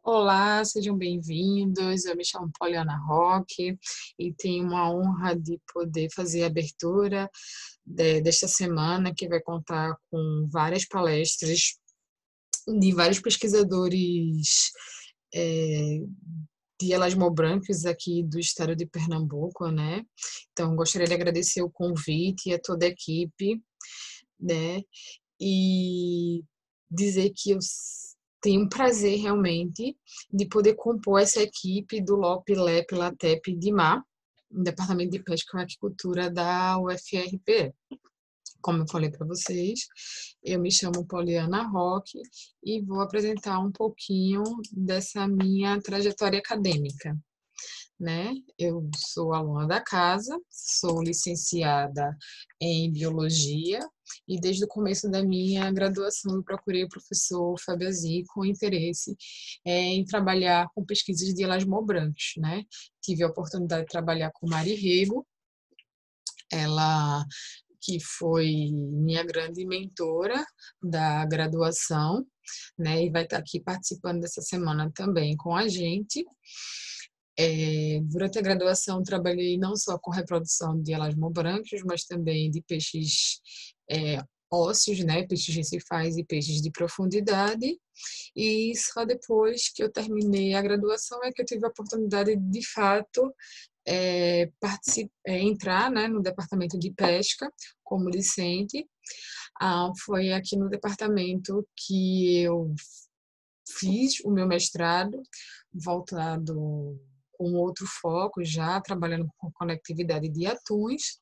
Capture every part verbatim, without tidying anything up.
Olá, sejam bem-vindos. Eu me chamo Poliana Roque e tenho uma honra de poder fazer a abertura de- desta semana, que vai contar com várias palestras de vários pesquisadores eh, de Elasmobrancos aqui do estado de Pernambuco, né? Então, gostaria de agradecer o convite e a toda a equipe, né? E dizer que eu s- tenho um prazer realmente de poder compor essa equipe do LOP, LEP, LATEP de Mar, no Departamento de Pesca e Aquicultura da U F R P. Como eu falei para vocês, eu me chamo Poliana Roque e vou apresentar um pouquinho dessa minha trajetória acadêmica, né? Eu sou aluna da casa, sou licenciada em biologia e desde o começo da minha graduação eu procurei o professor Fabiazi com interesse é, em trabalhar com pesquisas de elasmobrancos, né? Tive a oportunidade de trabalhar com Mari Rego, ela que foi minha grande mentora da graduação, né? E vai estar aqui participando dessa semana também com a gente. É, durante a graduação, trabalhei não só com reprodução de elasmobrancos, mas também de peixes é, ósseos, né, peixes recifais e peixes de profundidade. E só depois que eu terminei a graduação é que eu tive a oportunidade de, de fato, é, é, entrar, né, no departamento de pesca como licente. Ah, foi aqui no departamento que eu fiz o meu mestrado, voltado com outro foco, já trabalhando com conectividade de atuns.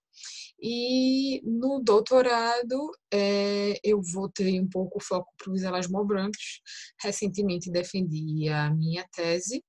E no doutorado, é, eu voltei um pouco o foco para os elasmobrancos. Recentemente defendi a minha tese,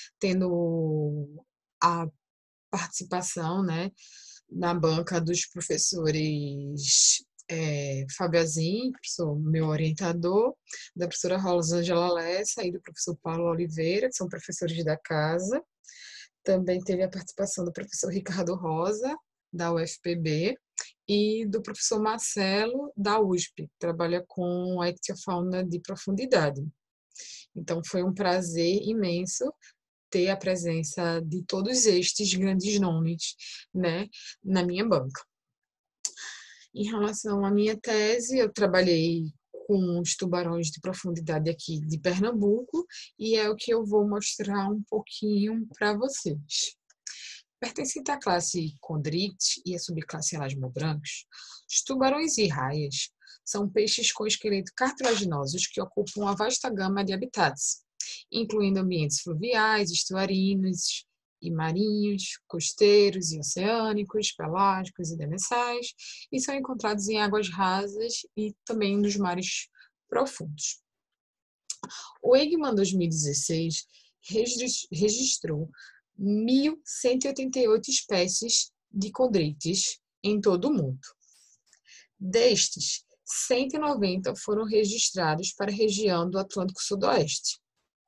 tendo a participação, né, na banca dos professores é, Fábio Azim, professor meu orientador, da professora Rosângela Lessa e do professor Paulo Oliveira, que são professores da casa. Também teve a participação do professor Ricardo Rosa, da U F P B, e do professor Marcelo, da U S P, que trabalha com a ictiofauna de profundidade. Então, foi um prazer imenso ter a presença de todos estes grandes nomes, né, na minha banca. Em relação à minha tese, eu trabalhei com os tubarões de profundidade aqui de Pernambuco e é o que eu vou mostrar um pouquinho para vocês. Pertencente à classe Chondrites e à subclasse Elasmobrancos, os tubarões e raias são peixes com esqueleto cartilaginosos que ocupam uma vasta gama de habitats, incluindo ambientes fluviais, estuarinos e marinhos, costeiros e oceânicos, pelágicos e demersais, e são encontrados em águas rasas e também nos mares profundos. O Eggman dois mil e dezesseis registrou mil cento e oitenta e oito espécies de condrites em todo o mundo. Destes, cento e noventa foram registrados para a região do Atlântico Sudoeste,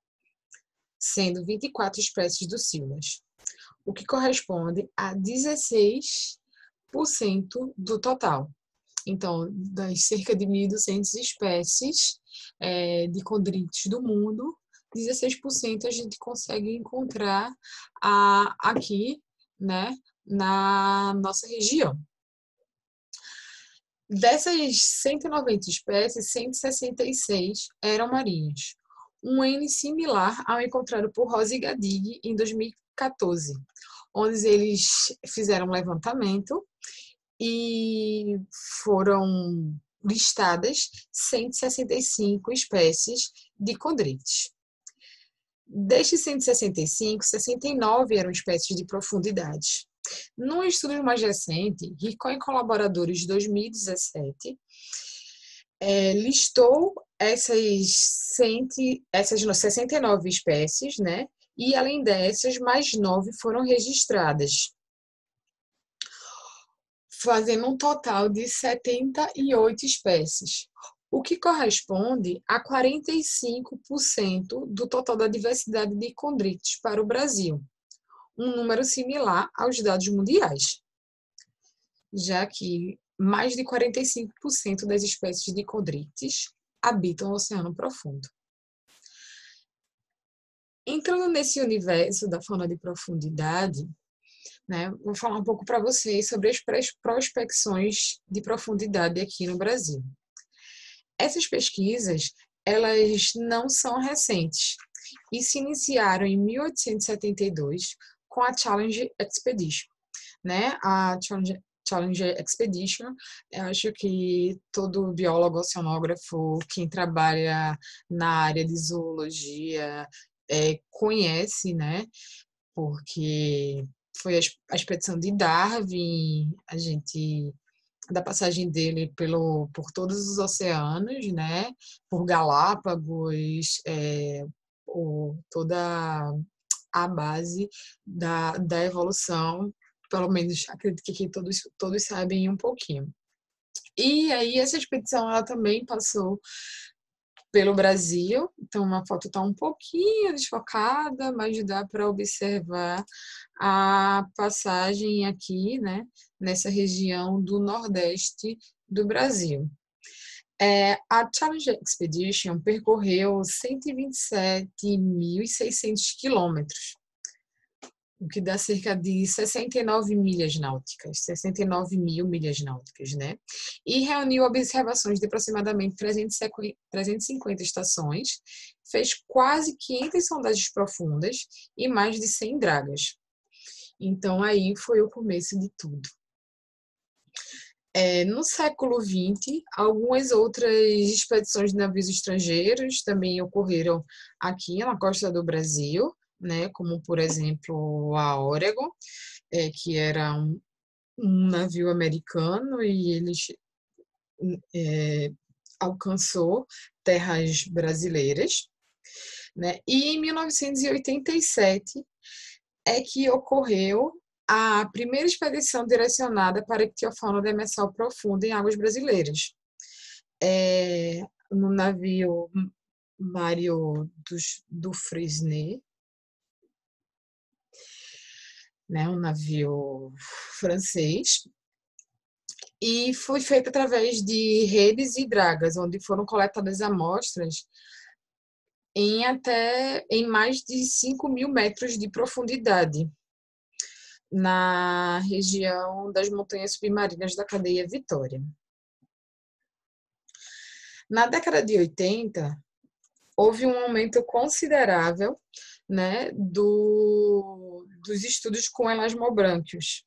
sendo vinte e quatro espécies docílias, o que corresponde a dezesseis por cento do total. Então, das cerca de mil e duzentas espécies é, de condrites do mundo, dezesseis por cento a gente consegue encontrar a, aqui, né, na nossa região. Dessas cento e noventa espécies, cento e sessenta e seis eram marinhas, um N similar ao encontrado por Rose e Gadig em dois mil e quatorze, onde eles fizeram um levantamento e foram listadas cento e sessenta e cinco espécies de condrites. Destes cento e sessenta e cinco, sessenta e nove eram espécies de profundidade. Num estudo mais recente, Ricó e colaboradores de dois mil e dezessete é, listou essas, cem, essas sessenta e nove espécies, né? E além dessas, mais nove foram registradas, fazendo um total de setenta e oito espécies, o que corresponde a quarenta e cinco por cento do total da diversidade de condrites para o Brasil, um número similar aos dados mundiais, já que mais de quarenta e cinco por cento das espécies de condrites habitam o oceano profundo. Entrando nesse universo da fauna de profundidade, né, vou falar um pouco para vocês sobre as prospecções de profundidade aqui no Brasil. Essas pesquisas, elas não são recentes e se iniciaram em mil oitocentos e setenta e dois com a Challenger Expedition, né? A Challenger, Challenger Expedition, eu acho que todo biólogo, oceanógrafo, quem trabalha na área de zoologia, é, conhece, né? Porque foi a, a expedição de Darwin, a gente da passagem dele pelo, por todos os oceanos, né? Por Galápagos, é, o, toda a base da, da evolução, pelo menos acredito que aqui todos, todos sabem um pouquinho. E aí essa expedição ela também passou pelo Brasil, então uma foto está um pouquinho desfocada, mas dá para observar a passagem aqui, né, nessa região do Nordeste do Brasil. É, a Challenger Expedition percorreu cento e vinte e sete mil e seiscentos quilômetros, o que dá cerca de sessenta e nove milhas náuticas, sessenta e nove mil milhas náuticas, né? E reuniu observações de aproximadamente trezentas e cinquenta estações, fez quase quinhentas sondagens profundas e mais de cem dragas. Então, aí foi o começo de tudo. É, no século vinte, algumas outras expedições de navios estrangeiros também ocorreram aqui na costa do Brasil, né, como, por exemplo, a Oregon, é, que era um, um navio americano e ele é, alcançou terras brasileiras. Né? E em mil novecentos e oitenta e sete é que ocorreu a primeira expedição direcionada para a ictiofauna demersal profunda em águas brasileiras. É, no navio Mário do Fresnay, né, um navio francês, e foi feito através de redes e dragas, onde foram coletadas amostras em até em mais de cinco mil metros de profundidade, na região das montanhas submarinas da cadeia Vitória. Na década de oitenta, houve um aumento considerável, né, do, dos estudos com elasmobrânquios.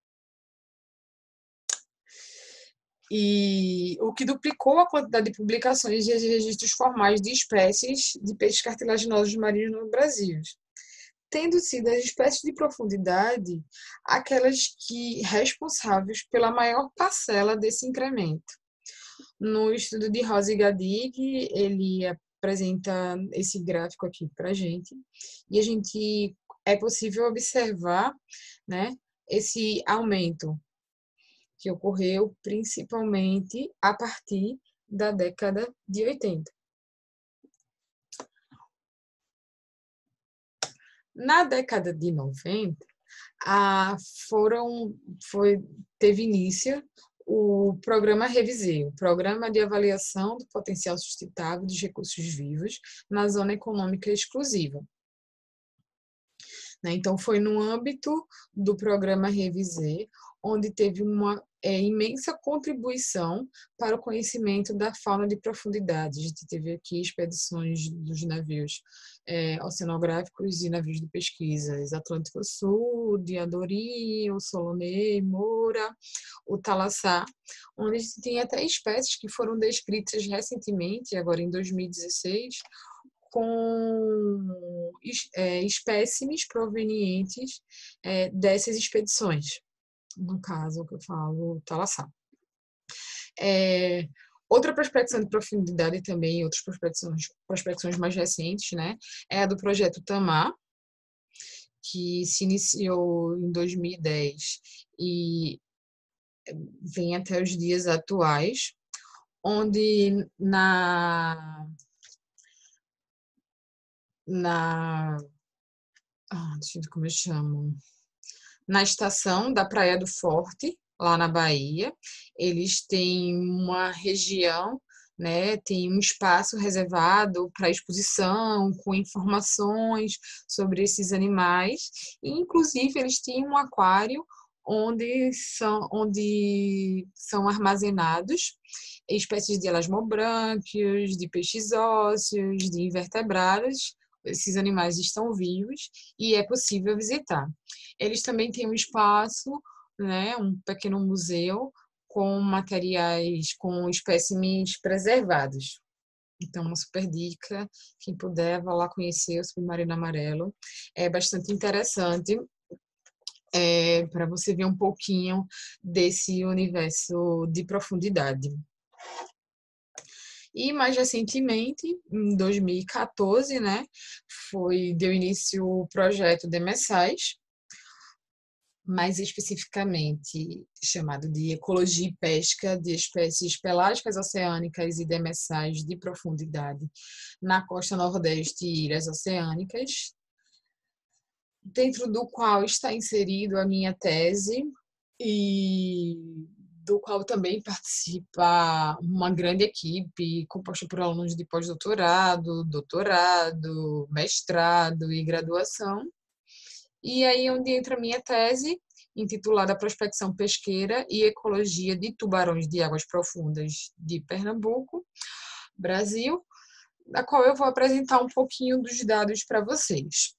E o que duplicou a quantidade de publicações e registros formais de espécies de peixes cartilaginosos marinhos no Brasil, tendo sido as espécies de profundidade aquelas que responsáveis pela maior parcela desse incremento. No estudo de Rose e Gadig, ele apresenta esse gráfico aqui para a gente, e a gente é possível observar, né, esse aumento que ocorreu principalmente a partir da década de oitenta. Na década de noventa, a, foram, foi, teve início o programa Revisei, o Programa de Avaliação do Potencial Sustentável dos Recursos Vivos na Zona Econômica Exclusiva. Então, foi no âmbito do programa Revisei, onde teve uma é, imensa contribuição para o conhecimento da fauna de profundidade. A gente teve aqui expedições dos navios é, oceanográficos e navios de pesquisas Atlântico Sul, Diadorim, o Solonei, Moura, o Talassá, onde a gente tem até espécies que foram descritas recentemente, agora em dois mil e dezesseis, com é, espécimes provenientes é, dessas expedições. No caso que eu falo, Talassá. É, outra prospecção de profundidade também, outras prospecções, prospecções mais recentes, né, é a do projeto Tamar, que se iniciou em dois mil e dez e vem até os dias atuais, onde na na ah, deixa eu ver como eu chamo na estação da Praia do Forte, lá na Bahia, eles têm uma região, né? Tem um espaço reservado para exposição, com informações sobre esses animais, e inclusive eles têm um aquário onde são, onde são armazenados espécies de elasmobrânquios, de peixes ósseos, de invertebrados. Esses animais estão vivos e é possível visitar. Eles também têm um espaço, né, um pequeno museu com materiais, com espécimes preservados. Então, uma super dica, quem puder, vá lá conhecer o Submarino Amarelo. É bastante interessante, é, para você ver um pouquinho desse universo de profundidade. E mais recentemente, em dois mil e quatorze, né, foi, deu início o projeto Demessais, mais especificamente chamado de Ecologia e Pesca de Espécies Pelágicas Oceânicas e Demersais de Profundidade na costa nordeste e ilhas oceânicas, dentro do qual está inserido a minha tese e do qual também participa uma grande equipe composta por alunos de pós-doutorado, doutorado, mestrado e graduação. E aí é onde entra a minha tese, intitulada Prospecção Pesqueira e Ecologia de Tubarões de Águas Profundas de Pernambuco, Brasil, na qual eu vou apresentar um pouquinho dos dados para vocês.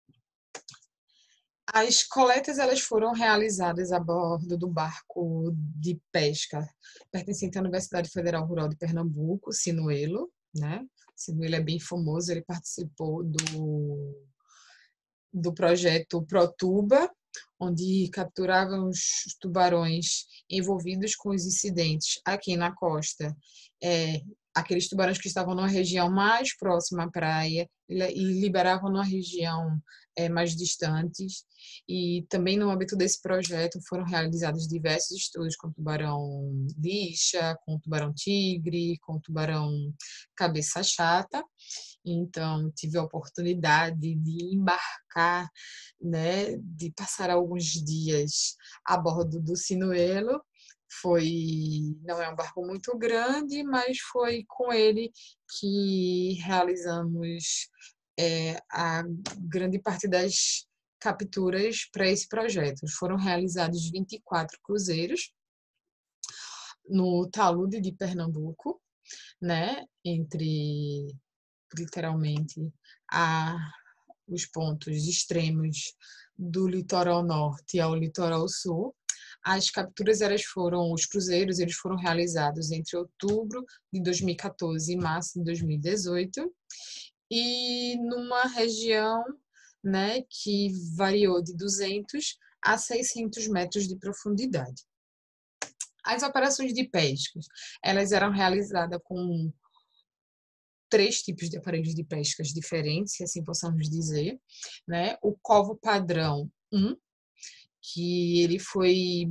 As coletas elas foram realizadas a bordo do barco de pesca pertencente à Universidade Federal Rural de Pernambuco, Sinuelo, né? Sinuelo é bem famoso, ele participou do, do projeto Protuba, onde capturavam os tubarões envolvidos com os incidentes aqui na costa, é, aqueles tubarões que estavam numa região mais próxima à praia e liberavam numa região é, mais distantes. E também no âmbito desse projeto foram realizados diversos estudos com tubarão lixa, com tubarão tigre, com tubarão cabeça chata. Então, tive a oportunidade de embarcar, né, de passar alguns dias a bordo do Sinuelo. Foi, não é um barco muito grande, mas foi com ele que realizamos é, a grande parte das capturas para esse projeto. Foram realizados vinte e quatro cruzeiros no talude de Pernambuco, né, entre literalmente a os pontos extremos do litoral norte ao litoral sul. As capturas elas foram, os cruzeiros eles foram realizados entre outubro de dois mil e quatorze e março de dois mil e dezoito, e numa região, né, que variou de duzentos a seiscentos metros de profundidade. As operações de pesca, elas eram realizadas com três tipos de aparelhos de pescas diferentes, se assim possamos dizer, né? O covo padrão um, que ele foi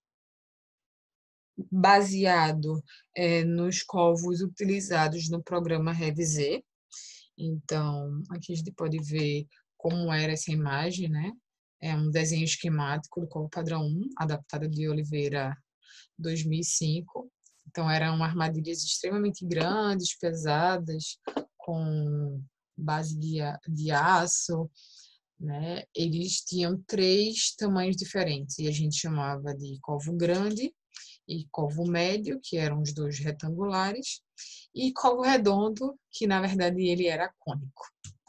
baseado é, nos covos utilizados no programa Revisé. Então, aqui a gente pode ver como era essa imagem, né? É um desenho esquemático do covo padrão um, adaptado de Oliveira dois mil e cinco. Então, eram armadilhas extremamente grandes, pesadas, com base de, de aço, né? Eles tinham três tamanhos diferentes, e a gente chamava de covo grande e covo médio, que eram os dois retangulares, e covo redondo, que na verdade ele era cônico.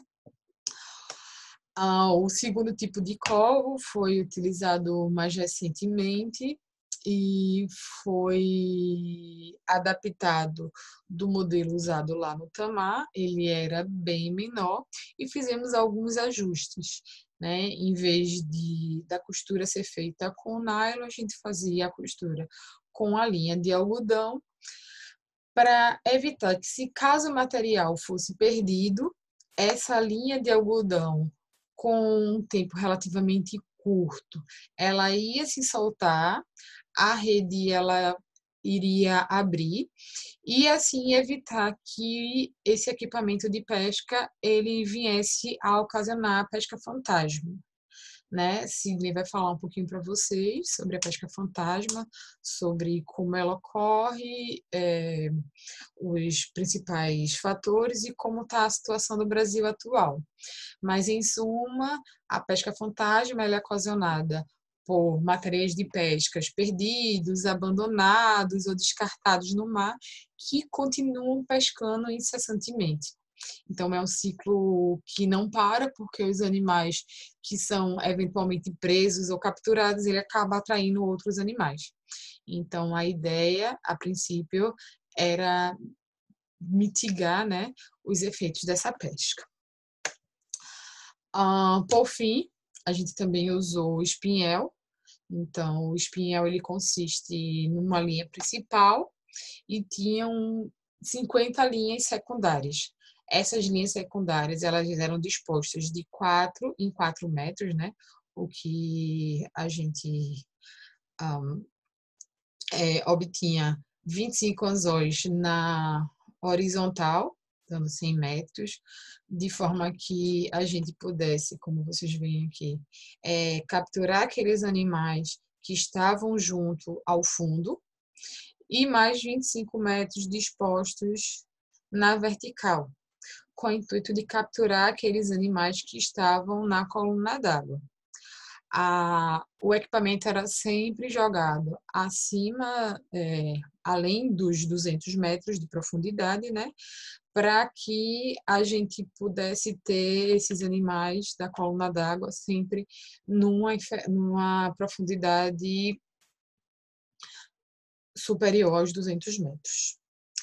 Ah, o segundo tipo de covo foi utilizado mais recentemente e foi adaptado do modelo usado lá no Tamar. Ele era bem menor e fizemos alguns ajustes, né? Em vez de da costura ser feita com nylon, a gente fazia a costura com a linha de algodão, para evitar que, se caso o material fosse perdido, essa linha de algodão, com um tempo relativamente curto, ela ia se soltar, a rede ela iria abrir, e assim evitar que esse equipamento de pesca ele viesse a ocasionar a pesca fantasma, né? Sidney vai falar um pouquinho para vocês sobre a pesca fantasma, sobre como ela ocorre, é, os principais fatores e como está a situação do Brasil atual. Mas, em suma, a pesca fantasma ela é ocasionada por materiais de pescas perdidos, abandonados ou descartados no mar, que continuam pescando incessantemente. Então, é um ciclo que não para, porque os animais que são eventualmente presos ou capturados, ele acaba atraindo outros animais. Então, a ideia, a princípio, era mitigar, né, os efeitos dessa pesca. Ah, por fim, a gente também usou o espinhel. Então, o espinhel ele consiste numa linha principal e tinham cinquenta linhas secundárias. Essas linhas secundárias elas eram dispostas de quatro em quatro metros, né? O que a gente um, é, obtinha vinte e cinco anzóis na horizontal, dando cem metros, de forma que a gente pudesse, como vocês veem aqui, é, capturar aqueles animais que estavam junto ao fundo e mais vinte e cinco metros dispostos na vertical, com o intuito de capturar aqueles animais que estavam na coluna d'água. A, o equipamento era sempre jogado acima, é, além dos duzentos metros de profundidade, né, para que a gente pudesse ter esses animais da coluna d'água sempre numa, numa profundidade superior aos duzentos metros.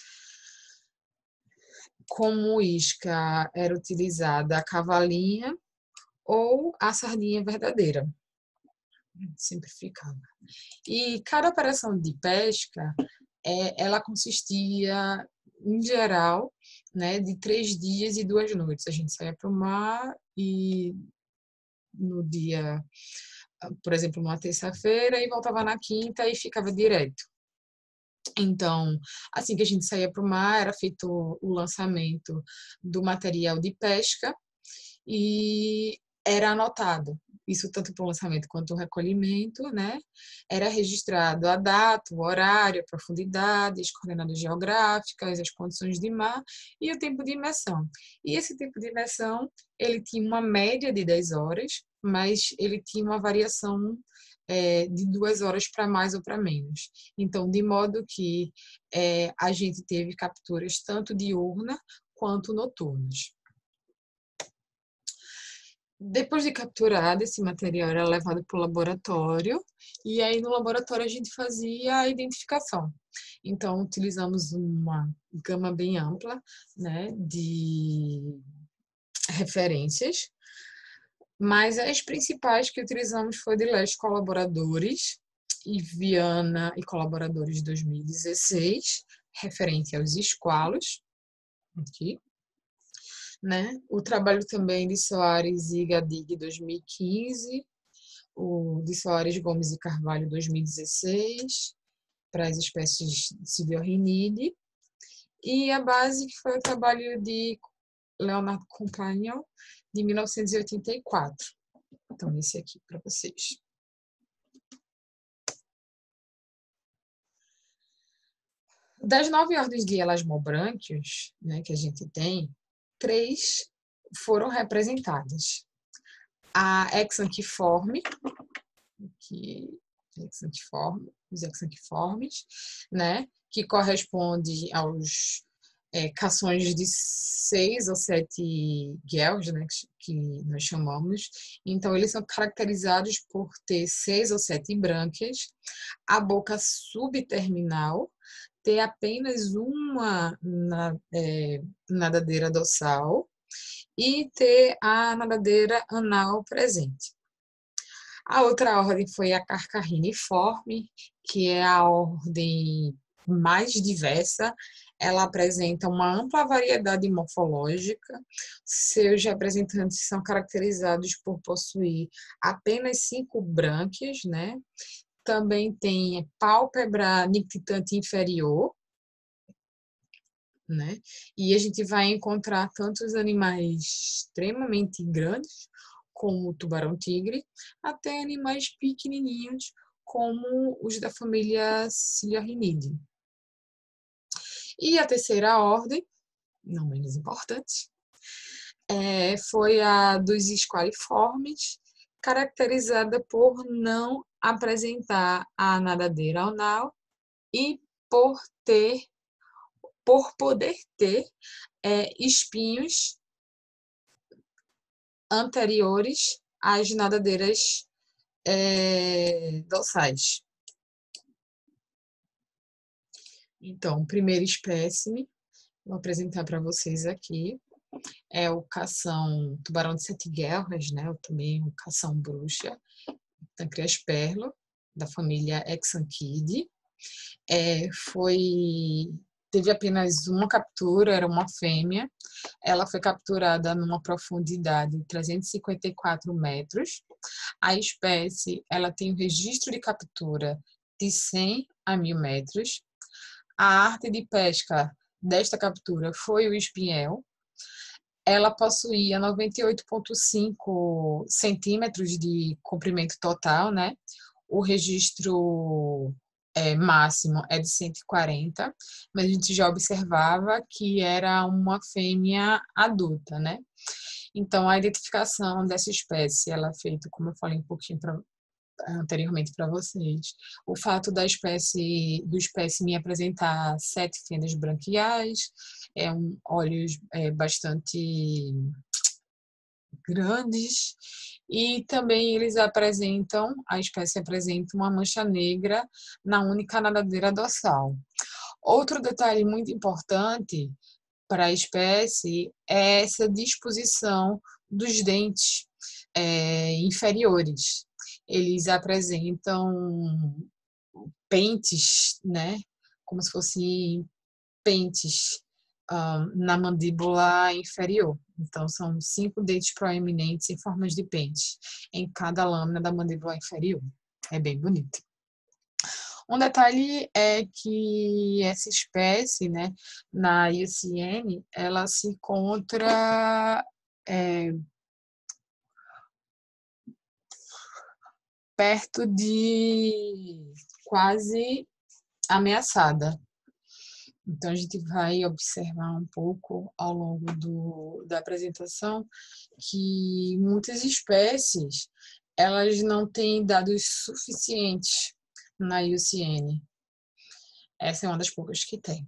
Como isca era utilizada a cavalinha ou a sardinha verdadeira, simplificando. E cada operação de pesca, é, ela consistia, em geral, né, de três dias e duas noites. A gente saía para o mar e no dia, por exemplo, numa terça-feira, e voltava na quinta e ficava direto. Então, assim que a gente saía para o mar, era feito o lançamento do material de pesca e era anotado. Isso tanto para o lançamento quanto o recolhimento, né? Era registrado a data, o horário, a profundidade, as coordenadas geográficas, as condições de mar e o tempo de imersão. E esse tempo de imersão, ele tinha uma média de dez horas, mas ele tinha uma variação é, de duas horas para mais ou para menos. Então, de modo que é, a gente teve capturas tanto diurna quanto noturnas. Depois de capturado, esse material era levado para o laboratório e aí no laboratório a gente fazia a identificação. Então, utilizamos uma gama bem ampla, né, de referências, mas as principais que utilizamos foi de Leste Colaboradores e Viana e Colaboradores dois mil e dezesseis, referente aos esqualos, aqui. Né? O trabalho também de Soares e Gadig dois mil e quinze, o de Soares Gomes e Carvalho dois mil e dezesseis, para as espécies Cibiorhinide, e a base que foi o trabalho de Leonardo Compagnon, de mil novecentos e oitenta e quatro. Então, esse aqui para vocês. Das nove ordens de elasmobrânquios, né, que a gente tem, três foram representadas. A Exanquiforme, que exanquiforme, os exanquiformes, né, que corresponde aos é, cações de seis ou sete guelros, né, que nós chamamos. Então, eles são caracterizados por ter seis ou sete brânquias, a boca subterminal, ter apenas uma na, é, nadadeira dorsal e ter a nadadeira anal presente. A outra ordem foi a Carcarriniforme, que é a ordem mais diversa. Ela apresenta uma ampla variedade morfológica. Seus representantes são caracterizados por possuir apenas cinco brânquias, né? Também tem pálpebra nictitante inferior, né? E a gente vai encontrar tanto os animais extremamente grandes como o tubarão-tigre, até animais pequenininhos, como os da família Ciliarrhinidae. E a terceira ordem, não menos importante, é, foi a dos esqualiformes, caracterizada por não apresentar a nadadeira anal e por ter, por poder ter é, espinhos anteriores às nadadeiras é, dorsais. Então, o primeiro espécime, vou apresentar para vocês aqui, é o cação tubarão de sete guerras, né? Também o cação bruxa, Pancreasperlo, da família Exanquidae. É, foi teve apenas uma captura, era uma fêmea. Ela foi capturada numa profundidade de trezentos e cinquenta e quatro metros. A espécie, ela tem um registro de captura de cem a mil metros. A arte de pesca desta captura foi o espinhel. Ela possuía noventa e oito vírgula cinco centímetros de comprimento total, né? O registro é, máximo é de cento e quarenta, mas a gente já observava que era uma fêmea adulta, né? Então, a identificação dessa espécie, ela é feita, como eu falei um pouquinho pra, anteriormente para vocês, o fato da espécie, do espécime apresentar sete fendas branquiais, é um, olhos é, bastante grandes, e também eles apresentam, a espécie apresenta uma mancha negra na única nadadeira dorsal. Outro detalhe muito importante para a espécie é essa disposição dos dentes é, inferiores. Eles apresentam pentes, né, como se fossem pentes uh, na mandíbula inferior. Então, são cinco dentes proeminentes em formas de pente em cada lâmina da mandíbula inferior. É bem bonito. Um detalhe é que essa espécie, né, na I U C N, ela se encontra é, perto de quase ameaçada. Então, a gente vai observar um pouco ao longo do, da apresentação que muitas espécies elas não têm dados suficientes na I U C N. Essa é uma das poucas que tem.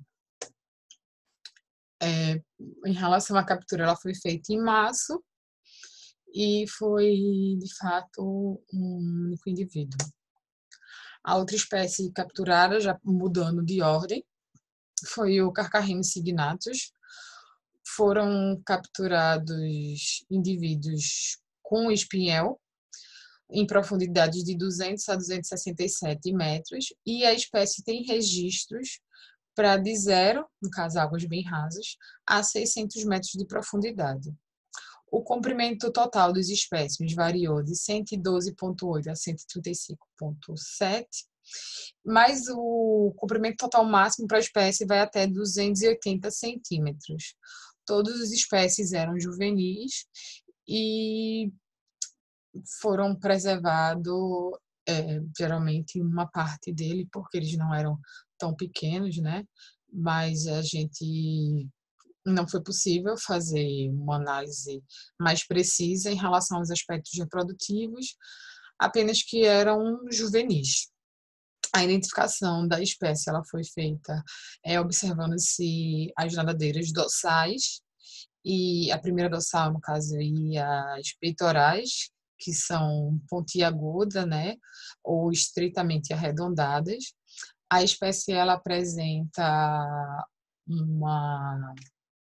É, em relação à captura, ela foi feita em março e foi, de fato, um único indivíduo. A outra espécie capturada, já mudando de ordem, foi o Carcharhinus signatus. Foram capturados indivíduos com espinhel em profundidades de duzentos a duzentos e sessenta e sete metros, e a espécie tem registros para de zero, no caso águas bem rasas, a seiscentos metros de profundidade. O comprimento total dos espécimes variou de cento e doze vírgula oito a cento e trinta e cinco vírgula sete, mas o comprimento total máximo para a espécie vai até duzentos e oitenta centímetros. Todas as espécies eram juvenis e foram preservados, é, geralmente, uma parte dele, porque eles não eram tão pequenos, né? Mas a gente não foi possível fazer uma análise mais precisa em relação aos aspectos reprodutivos, apenas que eram juvenis. A identificação da espécie ela foi feita é, observando-se as nadadeiras dorsais, e a primeira dorsal, no caso, e as peitorais, que são pontiagudas, né, ou estritamente arredondadas. A espécie ela apresenta uma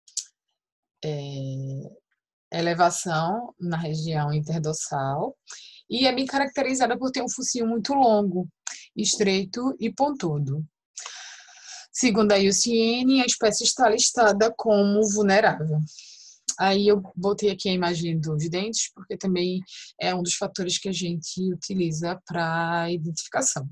é, elevação na região interdorsal e é bem caracterizada por ter um focinho muito longo, estreito e pontudo. Segundo a I U C N, a espécie está listada como vulnerável. Aí eu botei aqui a imagem dos dentes, porque também é um dos fatores que a gente utiliza para identificação.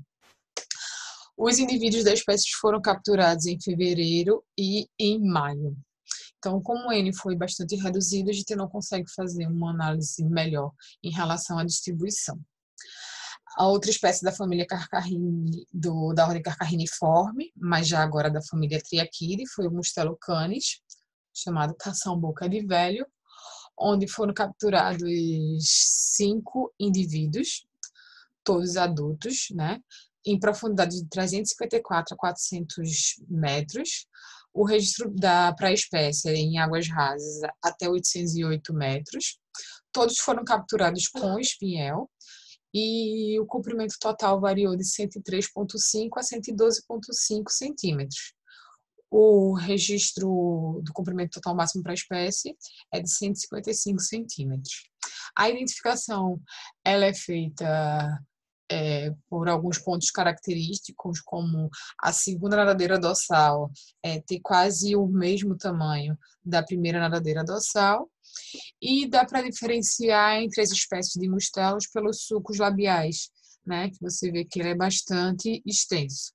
Os indivíduos da espécie foram capturados em fevereiro e em maio. Então, como o N foi bastante reduzido, a gente não consegue fazer uma análise melhor em relação à distribuição. A outra espécie da família Carcarrine, do, da ordem Carcarriniforme, mas já agora da família Triachidae, foi o Mustelo canis, chamado cação-boca de velho, onde foram capturados cinco indivíduos, todos adultos, né, em profundidade de trezentos e cinquenta e quatro a quatrocentos metros. O registro da para a espécie em águas rasas até oitocentos e oito metros. Todos foram capturados com espinhel e o comprimento total variou de cento e três vírgula cinco a cento e doze vírgula cinco centímetros. O registro do comprimento total máximo para a espécie é de cento e cinquenta e cinco centímetros. A identificação ela é feita é, por alguns pontos característicos, como a segunda nadadeira dorsal é, ter quase o mesmo tamanho da primeira nadadeira dorsal, e dá para diferenciar entre as espécies de mustelos pelos sulcos labiais, né, que você vê que ele é bastante extenso.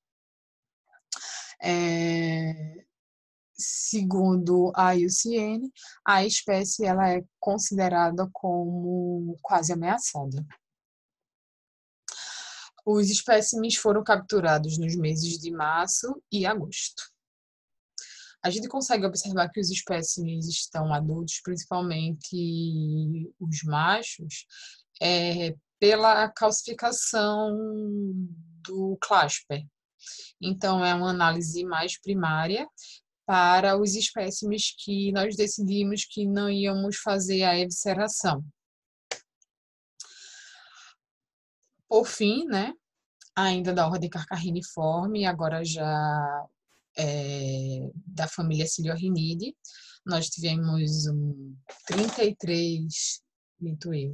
É, segundo a I U C N, a espécie ela é considerada como quase ameaçada. Os espécimes foram capturados nos meses de março e agosto. A gente consegue observar que os espécimes estão adultos, principalmente os machos, é, pela calcificação do clasper. Então, é uma análise mais primária para os espécimes que nós decidimos que não íamos fazer a evisceração. Por fim, né, ainda da ordem Carcarriniforme, agora já é, da família Ciliorhinidae, nós tivemos um, trinta e três, minto eu,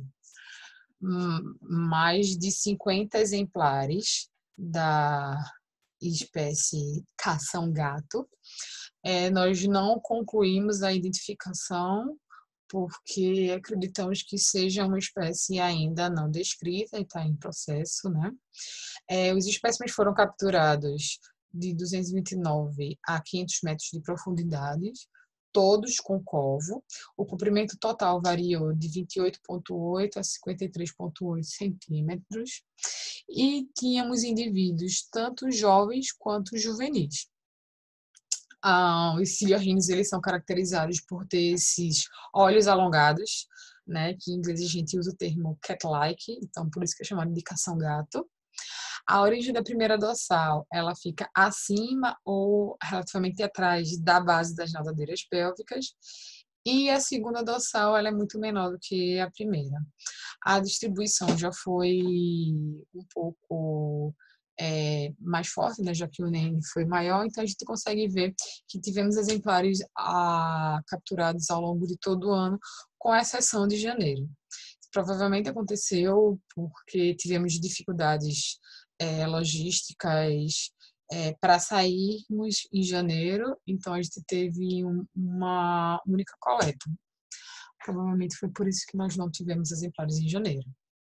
mais de cinquenta exemplares da espécie cação-gato. É, nós não concluímos a identificação porque acreditamos que seja uma espécie ainda não descrita e está em processo, né? É, os espécimes foram capturados de duzentos e vinte e nove a quinhentos metros de profundidade, todos com covo. O comprimento total variou de vinte e oito vírgula oito a cinquenta e três vírgula oito centímetros e tínhamos indivíduos tanto jovens quanto juvenis. Ah, os ciliorhinos, eles são caracterizados por ter esses olhos alongados, né, que em inglês a gente usa o termo cat-like, então por isso que é chamado de cação-gato. A origem da primeira dorsal, ela fica acima ou relativamente atrás da base das nadadeiras pélvicas, e a segunda dorsal, ela é muito menor do que a primeira. A distribuição já foi um pouco é, mais forte, né, já que o N foi maior, então a gente consegue ver que tivemos exemplares a, capturados ao longo de todo o ano, com exceção de janeiro. Provavelmente aconteceu porque tivemos dificuldades é, logísticas é, para sairmos em janeiro, então a gente teve um, uma única coleta. Provavelmente foi por isso que nós não tivemos exemplares em janeiro.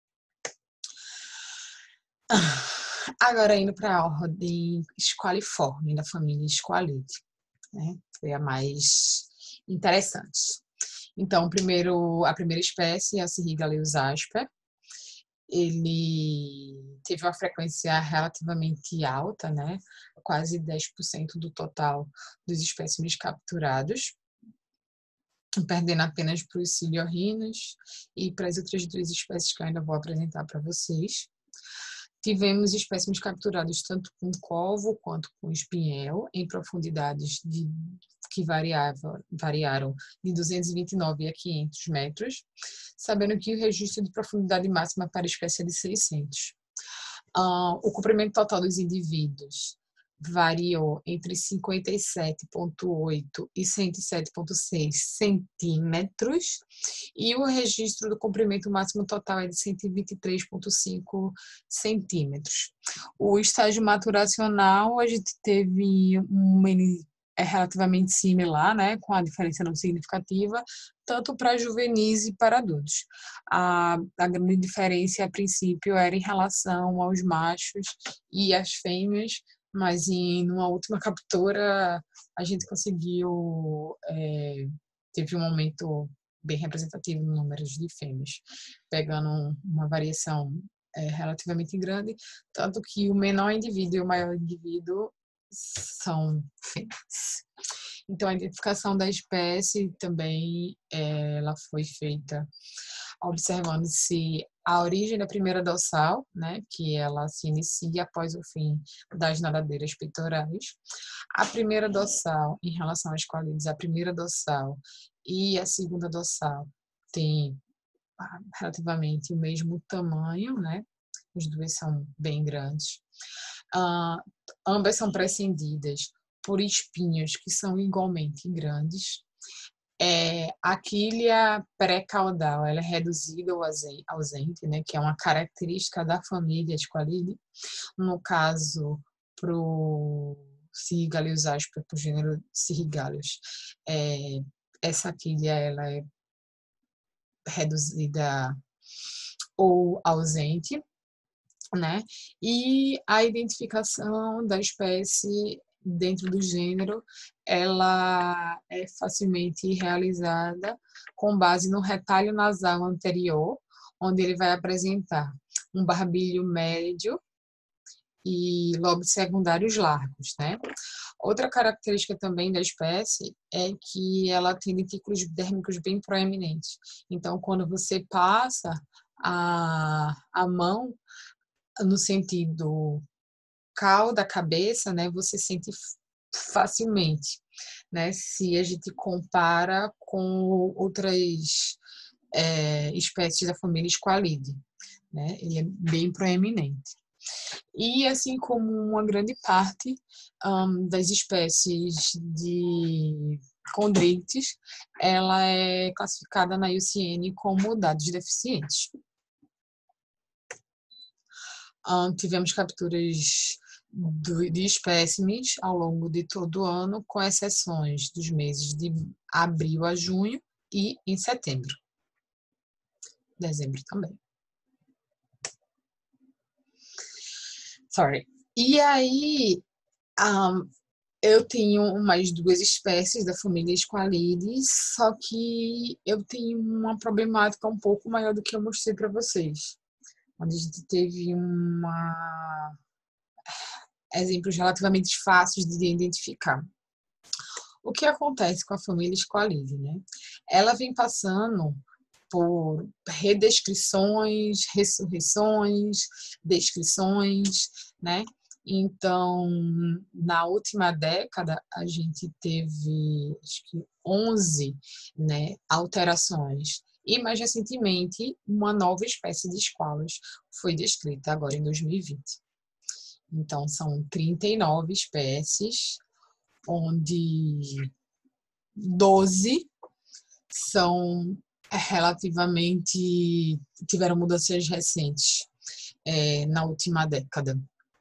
Agora indo para a ordem Squaliforme, da família Squalid, né? Foi a mais interessante. Então, primeiro, a primeira espécie é a Sirrigaleus asper. Ele teve uma frequência relativamente alta, né? Quase dez por cento do total dos espécimes capturados, perdendo apenas para os ciliorhinos e para as outras duas espécies que eu ainda vou apresentar para vocês. Tivemos espécimes capturados tanto com covo quanto com espinhel, em profundidades de, que variava, variaram de duzentos e vinte e nove a quinhentos metros, sabendo que o registro de profundidade máxima para a espécie é de seiscentos. Uh, o comprimento total dos indivíduos variou entre cinquenta e sete vírgula oito e cento e sete vírgula seis centímetros, e o registro do comprimento máximo total é de cento e vinte e três vírgula cinco centímetros. O estágio maturacional, a gente teve um é relativamente similar, né, com a diferença não significativa, tanto para juvenis e para adultos. A, a grande diferença, a princípio, era em relação aos machos e às fêmeas, mas em uma última captura a gente conseguiu é, teve um aumento bem representativo no número de fêmeas, pegando uma variação é, relativamente grande, tanto que o menor indivíduo e o maior indivíduo são fêmeas. Então, a identificação da espécie também é, ela foi feita observando se a origem da primeira dorsal, né, que ela se inicia após o fim das nadadeiras peitorais. A primeira dorsal, em relação às qualidades, a primeira dorsal e a segunda dorsal têm relativamente o mesmo tamanho, né? As duas são bem grandes. Uh, ambas são precedidas por espinhos que são igualmente grandes. É, a quilha pré-caudal ela é reduzida ou ausente, né, que é uma característica da família Squalide. No caso, para o Sirigaleosauros, para o gênero Sirigaleos, é, essa quilha ela é reduzida ou ausente, né? E a identificação da espécie dentro do gênero, ela é facilmente realizada com base no retalho nasal anterior, onde ele vai apresentar um barbilho médio e lobos secundários largos, né? Outra característica também da espécie é que ela tem dentículos dérmicos bem proeminentes. Então, quando você passa a, a mão no sentido cauda, cabeça, né, você sente facilmente, né, se a gente compara com outras é, espécies da família Squalide, né, ele é bem proeminente. E assim como uma grande parte um, das espécies de condrites, ela é classificada na I U C N como dados deficientes. Um, tivemos capturas do, de espécimes ao longo de todo o ano, com exceções dos meses de abril a junho e em setembro. Dezembro também. Sorry. E aí, um, eu tenho mais duas espécies da família Squalide, só que eu tenho uma problemática um pouco maior do que eu mostrei para vocês. Onde a gente teve uma... exemplos relativamente fáceis de identificar. O que acontece com a família Squalide, né? Ela vem passando por redescrições, ressurreições, descrições, né? Então, na última década, a gente teve, acho que, onze, né, alterações. E, mais recentemente, uma nova espécie de squalus foi descrita agora em dois mil e vinte. Então, são trinta e nove espécies, onde doze são relativamente, tiveram mudanças recentes é, na última década.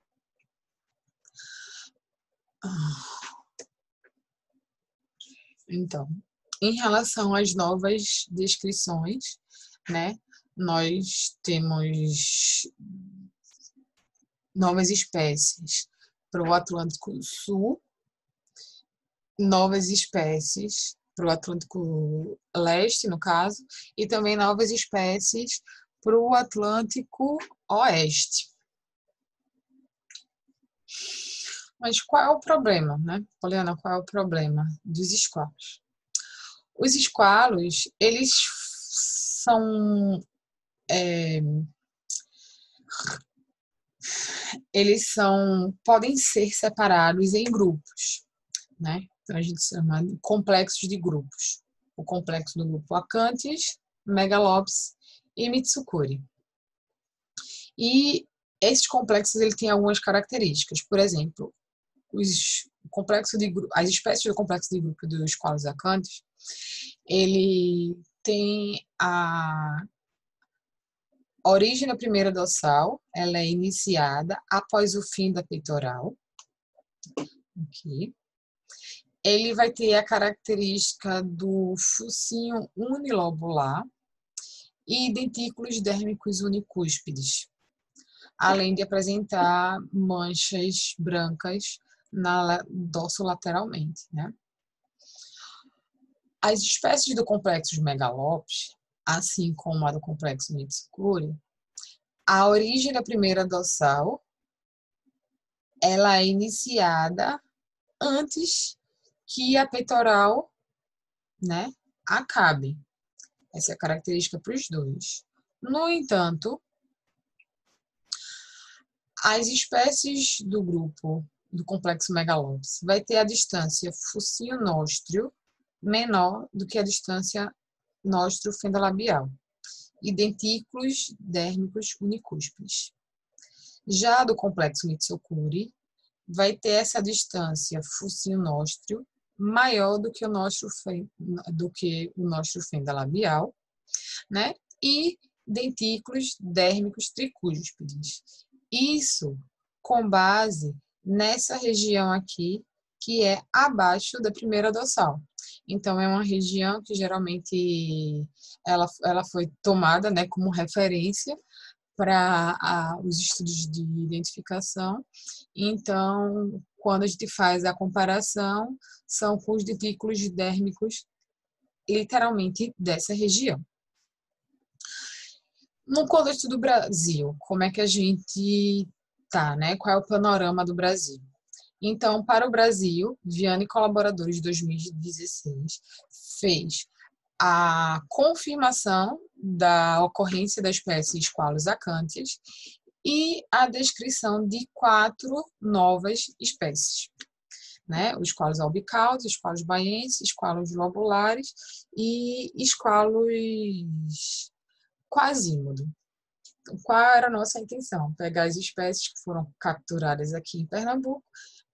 Então, em relação às novas descrições, né, nós temos novas espécies para o Atlântico Sul, novas espécies para o Atlântico Leste, no caso, e também novas espécies para o Atlântico Oeste. Mas qual é o problema, né? Poliana, qual é o problema dos squalus? Os squalus, eles são... É, eles são, podem ser separados em grupos, né? Então, a gente chama de complexos de grupos. O complexo do grupo Acanthis, Megalops e Mitsukuri. E esses complexos ele tem algumas características. Por exemplo, os complexo de, as espécies do complexo de grupo dos Squalus Acanthis, ele tem a origem da primeira dorsal, ela é iniciada após o fim da peitoral. Aqui. Ele vai ter a característica do focinho unilobular e dentículos dérmicos unicúspides, além de apresentar manchas brancas na dorsolateralmente, né? As espécies do complexo Megalopes, assim como a do complexo Mitsukuri, a origem da primeira dorsal ela é iniciada antes que a peitoral, né, acabe. Essa é a característica para os dois. No entanto, as espécies do grupo do complexo Megalopes vai ter a distância focinho-nóstrio menor do que a distância nóstrio-fendolabial e dentículos dérmicos unicúspides. Já a do complexo Mitsukuri vai ter essa distância focinho-nóstrio maior do que o nóstrio do que o nóstrio fendolabial, né? E dentículos dérmicos tricúspides. Isso com base nessa região aqui, que é abaixo da primeira dorsal. Então, é uma região que geralmente ela, ela foi tomada, né, como referência para os estudos de identificação. Então, quando a gente faz a comparação, são com os dentículos dérmicos, literalmente, dessa região. No contexto do Brasil, como é que a gente tá, né? Qual é o panorama do Brasil? Então, para o Brasil, Viana e colaboradores de dois mil e dezesseis fez a confirmação da ocorrência da espécie Squalus acanthus e a descrição de quatro novas espécies, né? Os Squalus albicaulis, os Squalus baienses, Squalus lobulares e Squalus quasímodo. Então, qual era a nossa intenção? Pegar as espécies que foram capturadas aqui em Pernambuco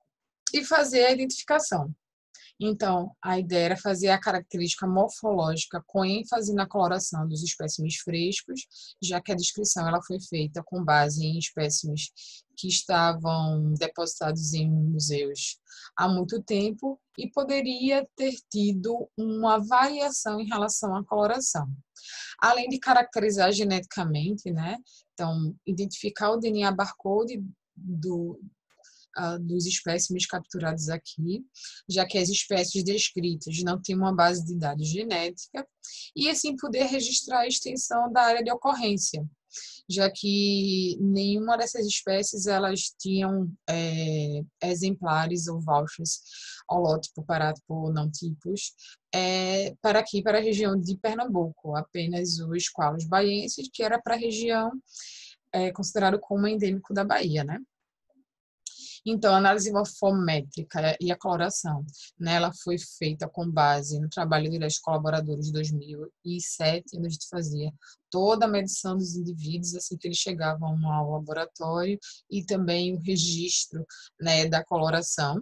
e fazer a identificação. Então, a ideia era fazer a característica morfológica com ênfase na coloração dos espécimes frescos, já que a descrição ela foi feita com base em espécimes que estavam depositados em museus há muito tempo e poderia ter tido uma variação em relação à coloração. Além de caracterizar geneticamente, né? Então, identificar o D N A barcode do Uh, dos espécimes capturados aqui, já que as espécies descritas não têm uma base de dados genética, e assim poder registrar a extensão da área de ocorrência, já que nenhuma dessas espécies elas tinham é, exemplares ou vouchers holótipo, parátipo ou não tipos é, para aqui, para a região de Pernambuco, apenas os Squalus baienses, que era para a região é, considerado como endêmico da Bahia, né? Então, a análise morfométrica e a coloração, né, ela foi feita com base no trabalho de dez colaboradores de dois mil e sete, onde a gente fazia toda a medição dos indivíduos assim que eles chegavam ao laboratório e também o registro, né, da coloração.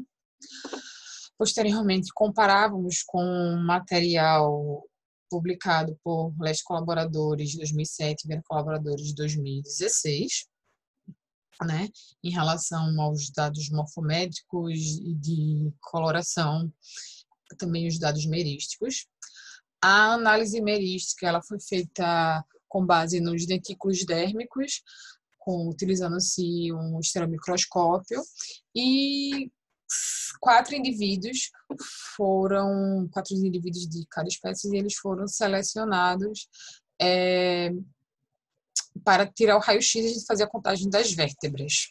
Posteriormente, comparávamos com material publicado por dez colaboradores de dois mil e sete e dez colaboradores de dois mil e dezesseis, né, em relação aos dados morfométricos e de coloração, também os dados merísticos. A análise merística ela foi feita com base nos dentículos dérmicos, com, utilizando-se um estereomicroscópio, e quatro indivíduos foram, quatro indivíduos de cada espécie, e eles foram selecionados é, para tirar o raio-x e a gente fazer a contagem das vértebras.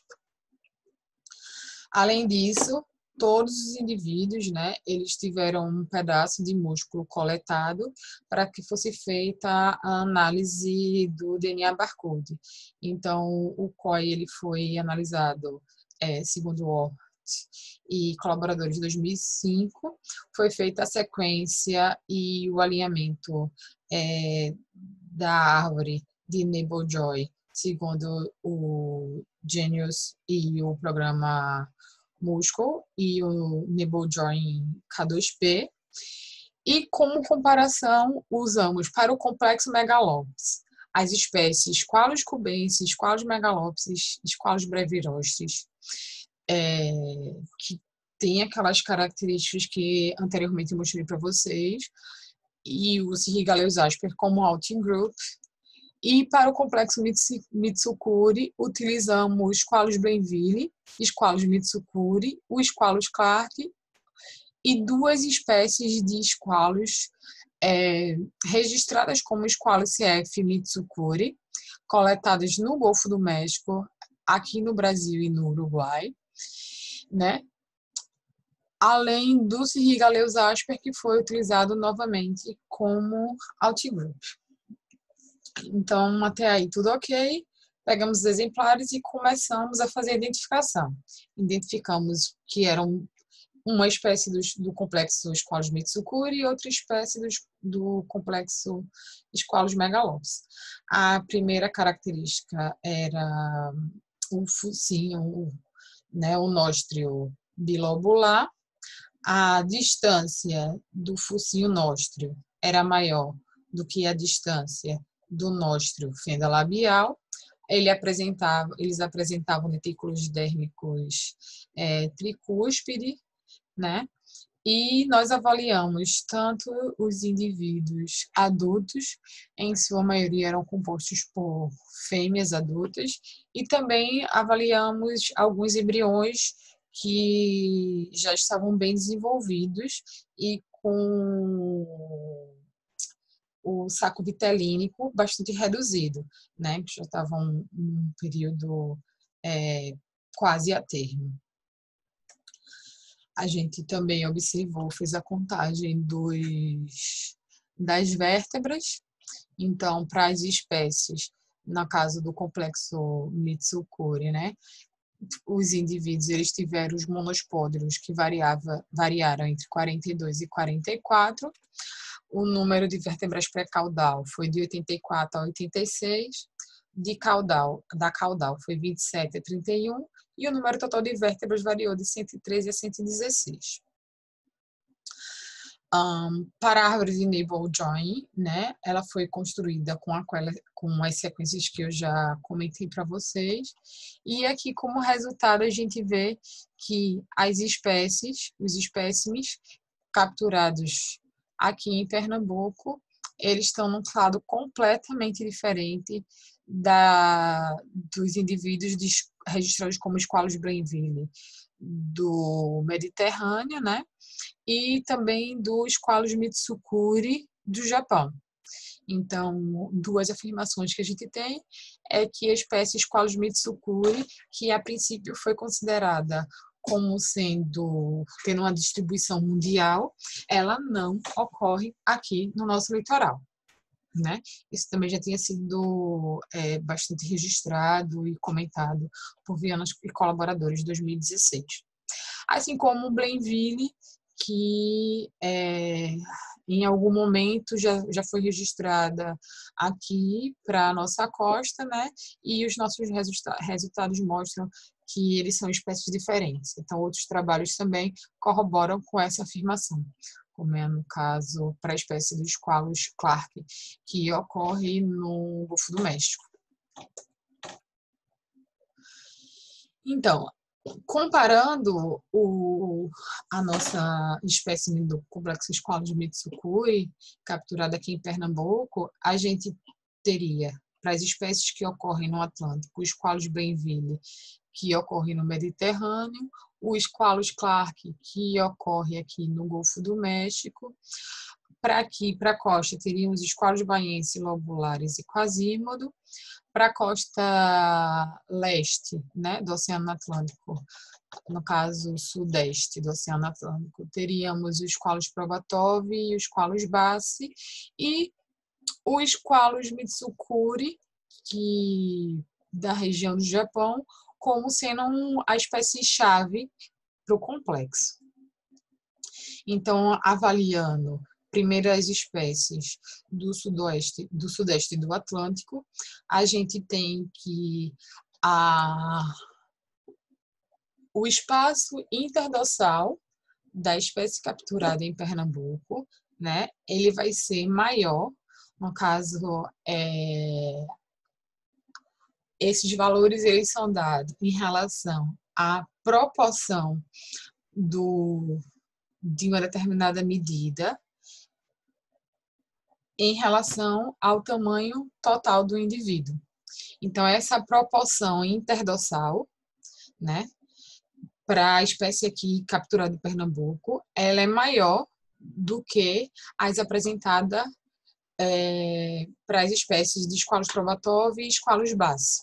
Além disso, todos os indivíduos, né, eles tiveram um pedaço de músculo coletado para que fosse feita a análise do D N A barcode. Então, o C O I ele foi analisado, é, segundo o Ort e colaboradores de dois mil e cinco, foi feita a sequência e o alinhamento é, da árvore de Nebo-Joy, segundo o Genius e o programa Muscle e o Nebo-Joy K dois P. E como comparação, usamos para o complexo Megalopes as espécies Squalus cubensis, Squalus megalopes, Squalus brevirostes, é, que tem aquelas características que anteriormente eu mostrei para vocês, e o Sirigaleus asper como outing group. E para o complexo Mitsukuri, utilizamos Squalus blainville, Squalus Mitsukuri, o Squalus Clark e duas espécies de esqualos é, registradas como esqualo C F Mitsukuri, coletadas no Golfo do México, aqui no Brasil e no Uruguai, né? Além do Sirrigaleus asper, que foi utilizado novamente como outgroup. Então, até aí tudo ok. Pegamos os exemplares e começamos a fazer a identificação. Identificamos que eram uma espécie do, do complexo Squalus mitsukuri e outra espécie do, do complexo Squalus megalops. A primeira característica era o focinho, né, o nóstrio bilobular. A distância do focinho nóstrio era maior do que a distância do nóstrio fendolabial. Ele apresentava, eles apresentavam dentículos dérmicos é, tricúspide, né? E nós avaliamos tanto os indivíduos adultos, em sua maioria eram compostos por fêmeas adultas, e também avaliamos alguns embriões que já estavam bem desenvolvidos e com o saco vitelínico bastante reduzido, né? Que já estava um, um período é, quase a termo. A gente também observou, fez a contagem dos, das vértebras. Então, para as espécies, no caso do complexo Mitsukuri, né? Os indivíduos eles tiveram os monospódios que variava, variaram entre quarenta e dois e quarenta e quatro. O número de vértebras pré-caudal foi de oitenta e quatro a oitenta e seis. De caudal, da caudal foi vinte e sete a trinta e um. E o número total de vértebras variou de cento e treze a cento e dezesseis. Um, para a árvore de Nabel-Join, né, ela foi construída com, aquela, com as sequências que eu já comentei para vocês, e aqui como resultado a gente vê que as espécies, os espécimes capturados aqui em Pernambuco, eles estão num clado completamente diferente da, dos indivíduos de, registrados como Squalus blainville do Mediterrâneo, né? E também do Squalus mitsukuri do Japão. Então, duas afirmações que a gente tem é que a espécie Squalus mitsukuri, que a princípio foi considerada como sendo, tendo uma distribuição mundial, ela não ocorre aqui no nosso litoral, né? Isso também já tinha sido é, bastante registrado e comentado por Viana e colaboradores em dois mil e dezesseis. Assim como o Blainville, que é, em algum momento já, já foi registrada aqui para a nossa costa, né? E os nossos resulta- resultados mostram que eles são espécies diferentes. Então, outros trabalhos também corroboram com essa afirmação, como é no caso para a espécie do Squalus clark, que ocorre no Golfo do México. Então, comparando o, a nossa espécime do complexo Squalus mitsukuri, capturada aqui em Pernambuco, a gente teria, para as espécies que ocorrem no Atlântico, o Squalus blainville, que ocorre no Mediterrâneo, o Squalus clark, que ocorre aqui no Golfo do México. Para aqui, para a costa, teríamos os Squalus baiense lobulares e quasímodo. Para a costa leste, né, do Oceano Atlântico, no caso sudeste do Oceano Atlântico, teríamos os Squalus probatov e os Squalus bassi, e o Squalus mitsukuri, que da região do Japão, como sendo um, a espécie-chave para o complexo. Então, avaliando primeiro as espécies do sudoeste, do sudeste do Atlântico, a gente tem que a, o espaço interdorsal da espécie capturada em Pernambuco, né, ele vai ser maior, no caso, é, esses valores eles são dados em relação à proporção do, de uma determinada medida em relação ao tamanho total do indivíduo. Então, essa proporção interdorsal, né, para a espécie aqui capturada em Pernambuco, ela é maior do que as apresentadas é, para as espécies de Squalus provatov e Squalus bass.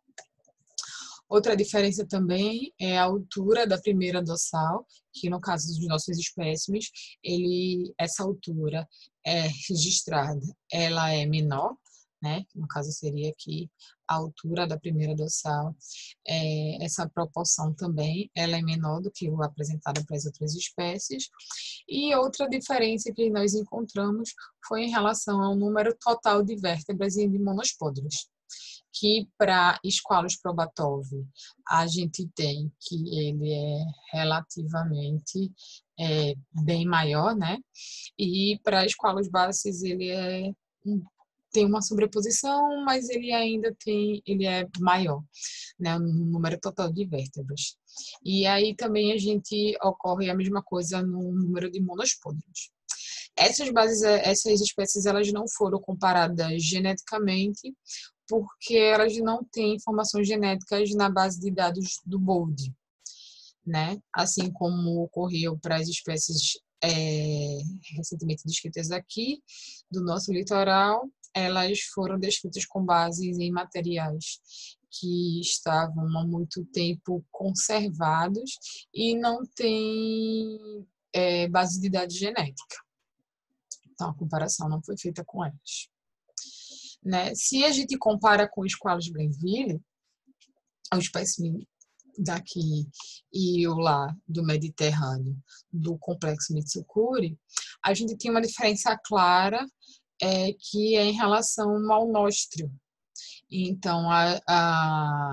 Outra diferença também é a altura da primeira dorsal, que no caso dos nossos espécimes, ele, essa altura é registrada, ela é menor, né? No caso seria aqui a altura da primeira dorsal. É, essa proporção também, ela é menor do que o apresentada para as outras espécies. E outra diferença que nós encontramos foi em relação ao número total de vértebras e de monospôdios, que para Squalus provatov a gente tem que ele é relativamente é, bem maior, né? E para Squalus bass ele é tem uma sobreposição, mas ele ainda tem, ele é maior, né, no número total de vértebras. E aí também a gente ocorre a mesma coisa no número de monospôdios. Essas bases, essas espécies, elas não foram comparadas geneticamente, porque elas não têm informações genéticas na base de dados do B O L D, né? Assim como ocorreu para as espécies é, recentemente descritas aqui, do nosso litoral, elas foram descritas com base em materiais que estavam há muito tempo conservados e não tem é, base de dados genética. Então, a comparação não foi feita com elas. Né? Se a gente compara com o Squalus blainville, o espécime daqui e o lá do Mediterrâneo, do complexo Mitsukuri, a gente tem uma diferença clara é, que é em relação ao nóstrio. Então, a, a,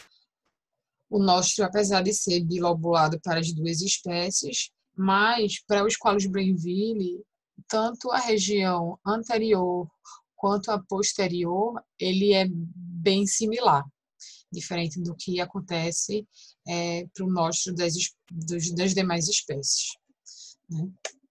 o nóstrio, apesar de ser bilobulado para as duas espécies, mas para o Squalus blainville, tanto a região anterior quanto a posterior, ele é bem similar, diferente do que acontece é, para o nóstrio das, dos, das demais espécies. Né?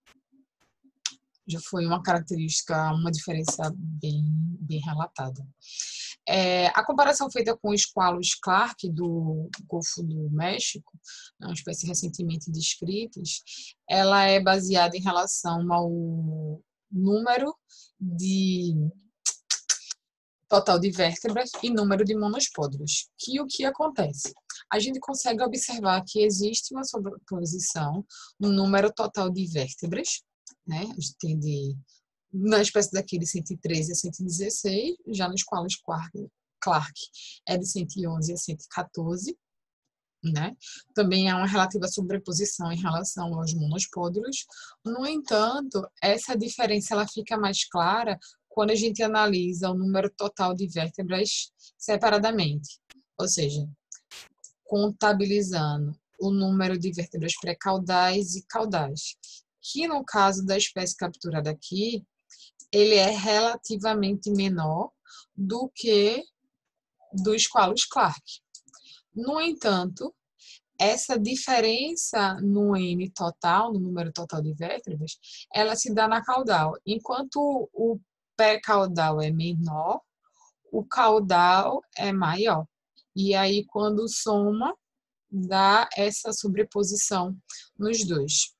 Já foi uma característica, uma diferença bem, bem relatada. É, a comparação feita com o Squalus clark do Golfo do México, uma espécie recentemente descritas, ela é baseada em relação ao número de total de vértebras e número de monospôdios. Que o que acontece? A gente consegue observar que existe uma sobreposição no número total de vértebras, né? A gente tem de, na espécie daqui de cento e treze a cento e dezesseis, já nos Squalus clark é de cento e onze a cento e quatorze, né? Também há uma relativa sobreposição em relação aos monospôdios. No entanto, essa diferença ela fica mais clara quando a gente analisa o número total de vértebras separadamente, ou seja, contabilizando o número de vértebras pré-caudais e caudais, que no caso da espécie capturada aqui, ele é relativamente menor do que do Squalus clark. No entanto, essa diferença no N total, no número total de vértebras, ela se dá na caudal. Enquanto o pré-caudal é menor, o caudal é maior. E aí, quando soma, dá essa sobreposição nos dois.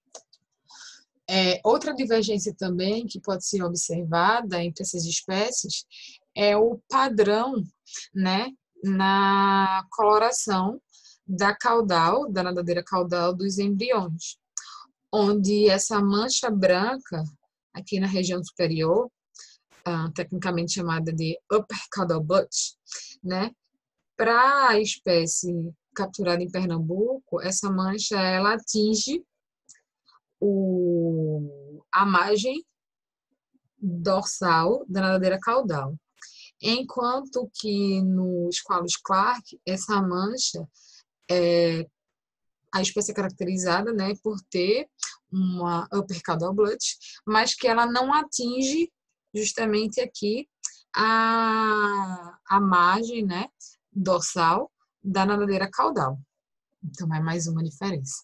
É, outra divergência também que pode ser observada entre essas espécies é o padrão, né, na coloração da caudal, da nadadeira caudal dos embriões, onde essa mancha branca aqui na região superior, uh, tecnicamente chamada de upper caudal blotch, né, para a espécie capturada em Pernambuco, essa mancha ela atinge o, a margem dorsal da nadadeira caudal, enquanto que no Squalus clark essa mancha é a espécie é caracterizada, né, por ter uma upper caudal blotch, mas que ela não atinge justamente aqui a, a margem, né, dorsal da nadadeira caudal. Então, é mais uma diferença.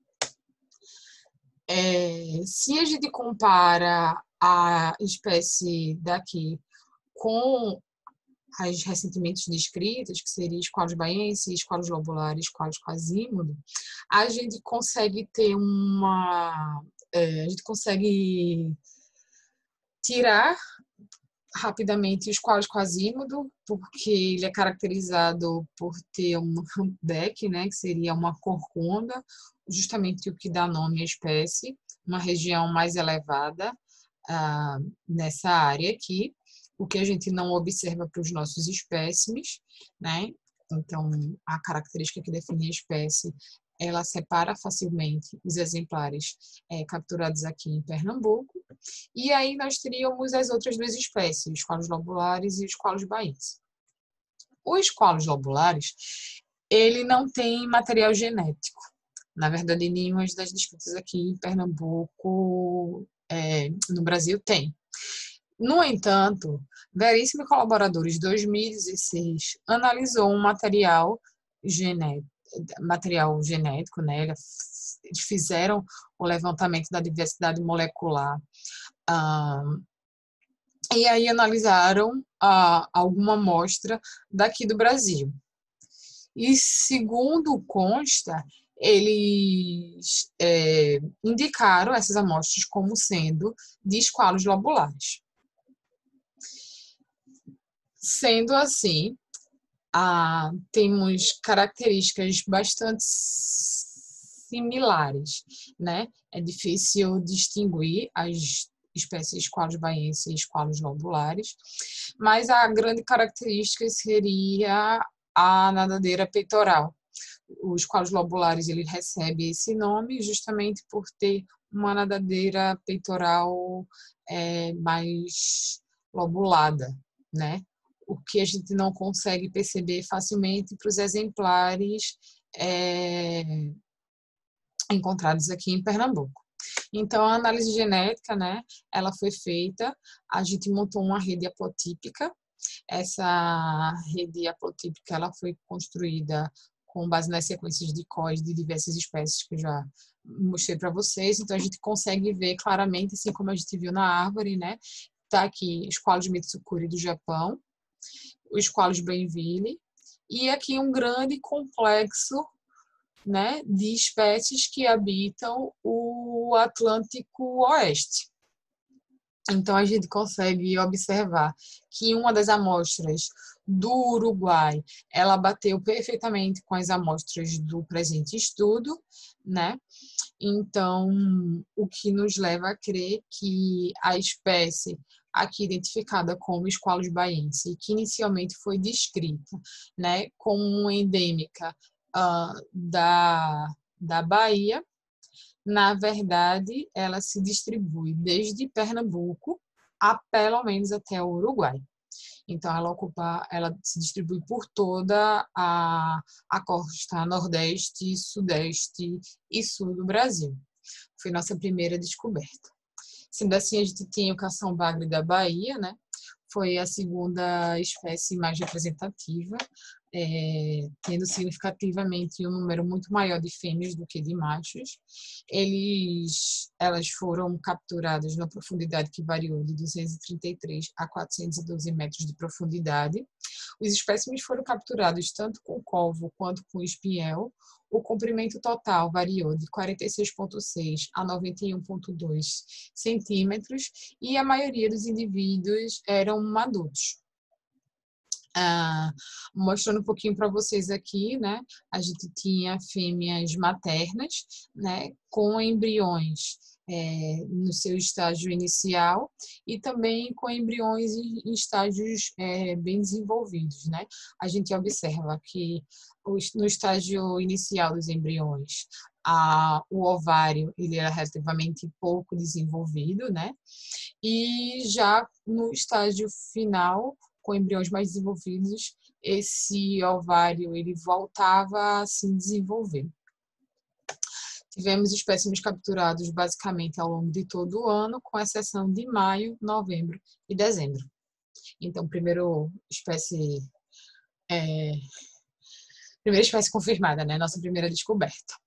É, se a gente compara a espécie daqui com as recentemente descritas, que seriam esqualos baiense, esqualos lobulares, esqualos quasímodo, a gente consegue ter uma... É, a gente consegue tirar rapidamente os esqualos quasímodo, porque ele é caracterizado por ter um humpback, né, que seria uma corcunda, justamente o que dá nome à espécie, uma região mais elevada ah, nessa área aqui, o que a gente não observa para os nossos espécimes, né? Então, a característica que define a espécie, ela separa facilmente os exemplares é, capturados aqui em Pernambuco. E aí nós teríamos as outras duas espécies, os esqualos lobulares e os esqualos baienses. Os esqualos lobulares, ele não tem material genético. Na verdade, nenhuma das descritas aqui em Pernambuco, é, no Brasil, tem. No entanto, Veríssimo e Colaboradores, dois mil e dezesseis, analisou um material genético, material genético, né? Eles fizeram o levantamento da diversidade molecular ah, e aí analisaram ah, alguma amostra daqui do Brasil. E, segundo consta, eles é, indicaram essas amostras como sendo de esqualos lobulares. Sendo assim, ah, temos características bastante similares, né? É difícil distinguir as espécies esqualos baiense e esqualos lobulares, mas a grande característica seria a nadadeira peitoral. Os esqualos lobulares, ele recebe esse nome justamente por ter uma nadadeira peitoral é, mais lobulada, né? O que a gente não consegue perceber facilmente para os exemplares é, encontrados aqui em Pernambuco. Então, a análise genética, né, ela foi feita, a gente montou uma rede haplotípica. Essa rede haplotípica, ela foi construída com base nas sequências de C O S de diversas espécies que eu já mostrei para vocês. Então, a gente consegue ver claramente, assim como a gente viu na árvore, né, tá aqui esqualos Mitsukuri do Japão, os esqualos Blainville, e aqui um grande complexo, né, de espécies que habitam o Atlântico Oeste. Então, a gente consegue observar que uma das amostras do Uruguai, ela bateu perfeitamente com as amostras do presente estudo, né? Então, o que nos leva a crer que a espécie aqui identificada como esqualos baiense, que inicialmente foi descrita, né, como endêmica uh, da, da Bahia, na verdade, ela se distribui desde Pernambuco a pelo menos até o Uruguai. Então, ela ocupa, ela se distribui por toda a, a costa nordeste, sudeste e sul do Brasil. Foi nossa primeira descoberta. Sendo assim, a gente tem o cação-bagre da Bahia, né? Foi a segunda espécie mais representativa, é, tendo significativamente um número muito maior de fêmeas do que de machos. Eles, elas foram capturadas numa profundidade que variou de duzentos e trinta e três a quatrocentos e doze metros de profundidade. Os espécimes foram capturados tanto com covo quanto com espinhel. O comprimento total variou de quarenta e seis vírgula seis a noventa e um vírgula dois centímetros e a maioria dos indivíduos eram adultos. Ah, mostrando um pouquinho para vocês aqui, né? A gente tinha fêmeas maternas, né? Com embriões é, no seu estágio inicial e também com embriões em, em estágios é, bem desenvolvidos, né? A gente observa que no estágio inicial dos embriões, a, o ovário ele era relativamente pouco desenvolvido, né? E já no estágio final, com embriões mais desenvolvidos, esse ovário ele voltava a se desenvolver. Tivemos espécimes capturados basicamente ao longo de todo o ano, com exceção de maio, novembro e dezembro. Então, primeiro espécie, é, primeira espécie confirmada, né? Nossa primeira descoberta.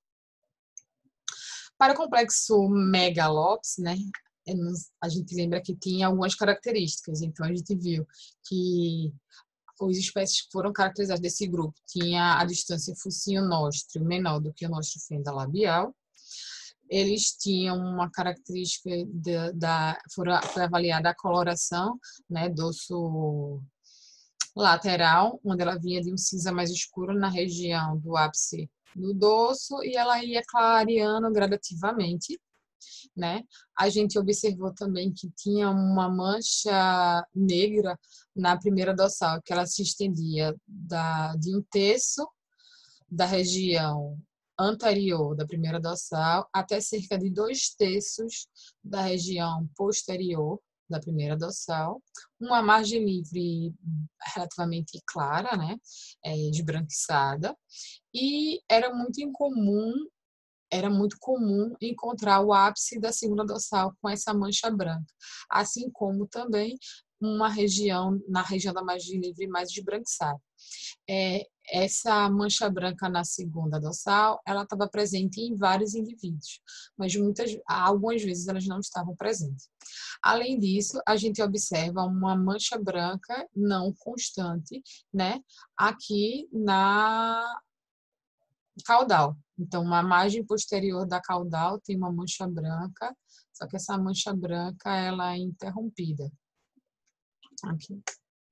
Para o complexo Megalops, né? A gente lembra que tinha algumas características. Então, a gente viu que as espécies que foram caracterizadas desse grupo tinha a distância focinho-nóstril menor do que o nóstril fenda-labial. Eles tinham uma característica de, da foram, foi avaliada a coloração, né, dorso lateral, onde ela vinha de um cinza mais escuro na região do ápice do dorso e ela ia clareando gradativamente, né? A gente observou também que tinha uma mancha negra na primeira dorsal, que ela se estendia da, de um terço da região anterior da primeira dorsal até cerca de dois terços da região posterior da primeira dorsal, uma margem livre relativamente clara, né, é, esbranquiçada, e era muito incomum, era muito comum encontrar o ápice da segunda dorsal com essa mancha branca, assim como também uma região, na região da margem livre mais esbranquiçada. É, essa mancha branca na segunda dorsal, ela estava presente em vários indivíduos, mas muitas, algumas vezes elas não estavam presentes. Além disso, a gente observa uma mancha branca não constante, né, aqui na caudal. Então, uma margem posterior da caudal tem uma mancha branca, só que essa mancha branca ela é interrompida. Aqui.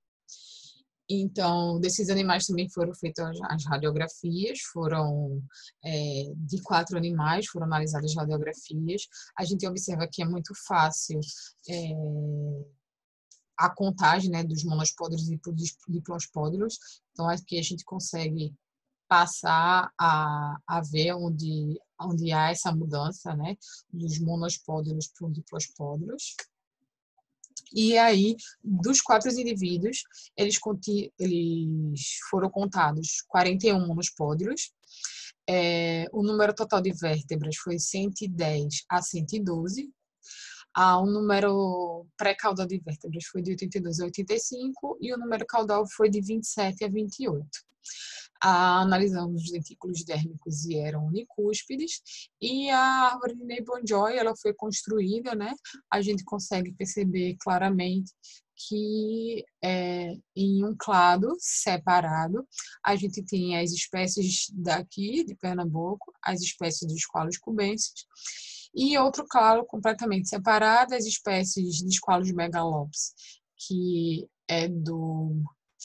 Então, desses animais também foram feitas as radiografias, foram é, de quatro animais, foram analisadas as radiografias. A gente observa que é muito fácil é, a contagem, né, dos monospódilos e diplospódilos. Então, aqui a gente consegue passar a, a ver onde, onde há essa mudança, né, dos monospódilos para os diplospódilos. E aí, dos quatro indivíduos, eles, eles foram contados quarenta e um monospódilos. É, o número total de vértebras foi cento e dez a cento e doze. Ah, o número pré-caudal de vértebras foi de oitenta e dois a oitenta e cinco e o número caudal foi de vinte e sete a vinte e oito. Ah, analisamos os dentículos dérmicos e eram unicúspides, e a árvore de Neighbor-Joy ela foi construída, né? A gente consegue perceber claramente que é, em um clado separado a gente tem as espécies daqui de Pernambuco, as espécies dos esqualos cubensis, e outro clado completamente separado, as espécies de esqualos megalopes, que é do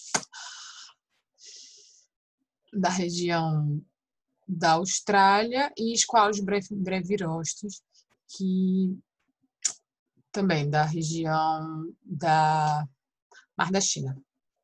da região da Austrália, e esqualos brevirostos, que também da região da Mar da China.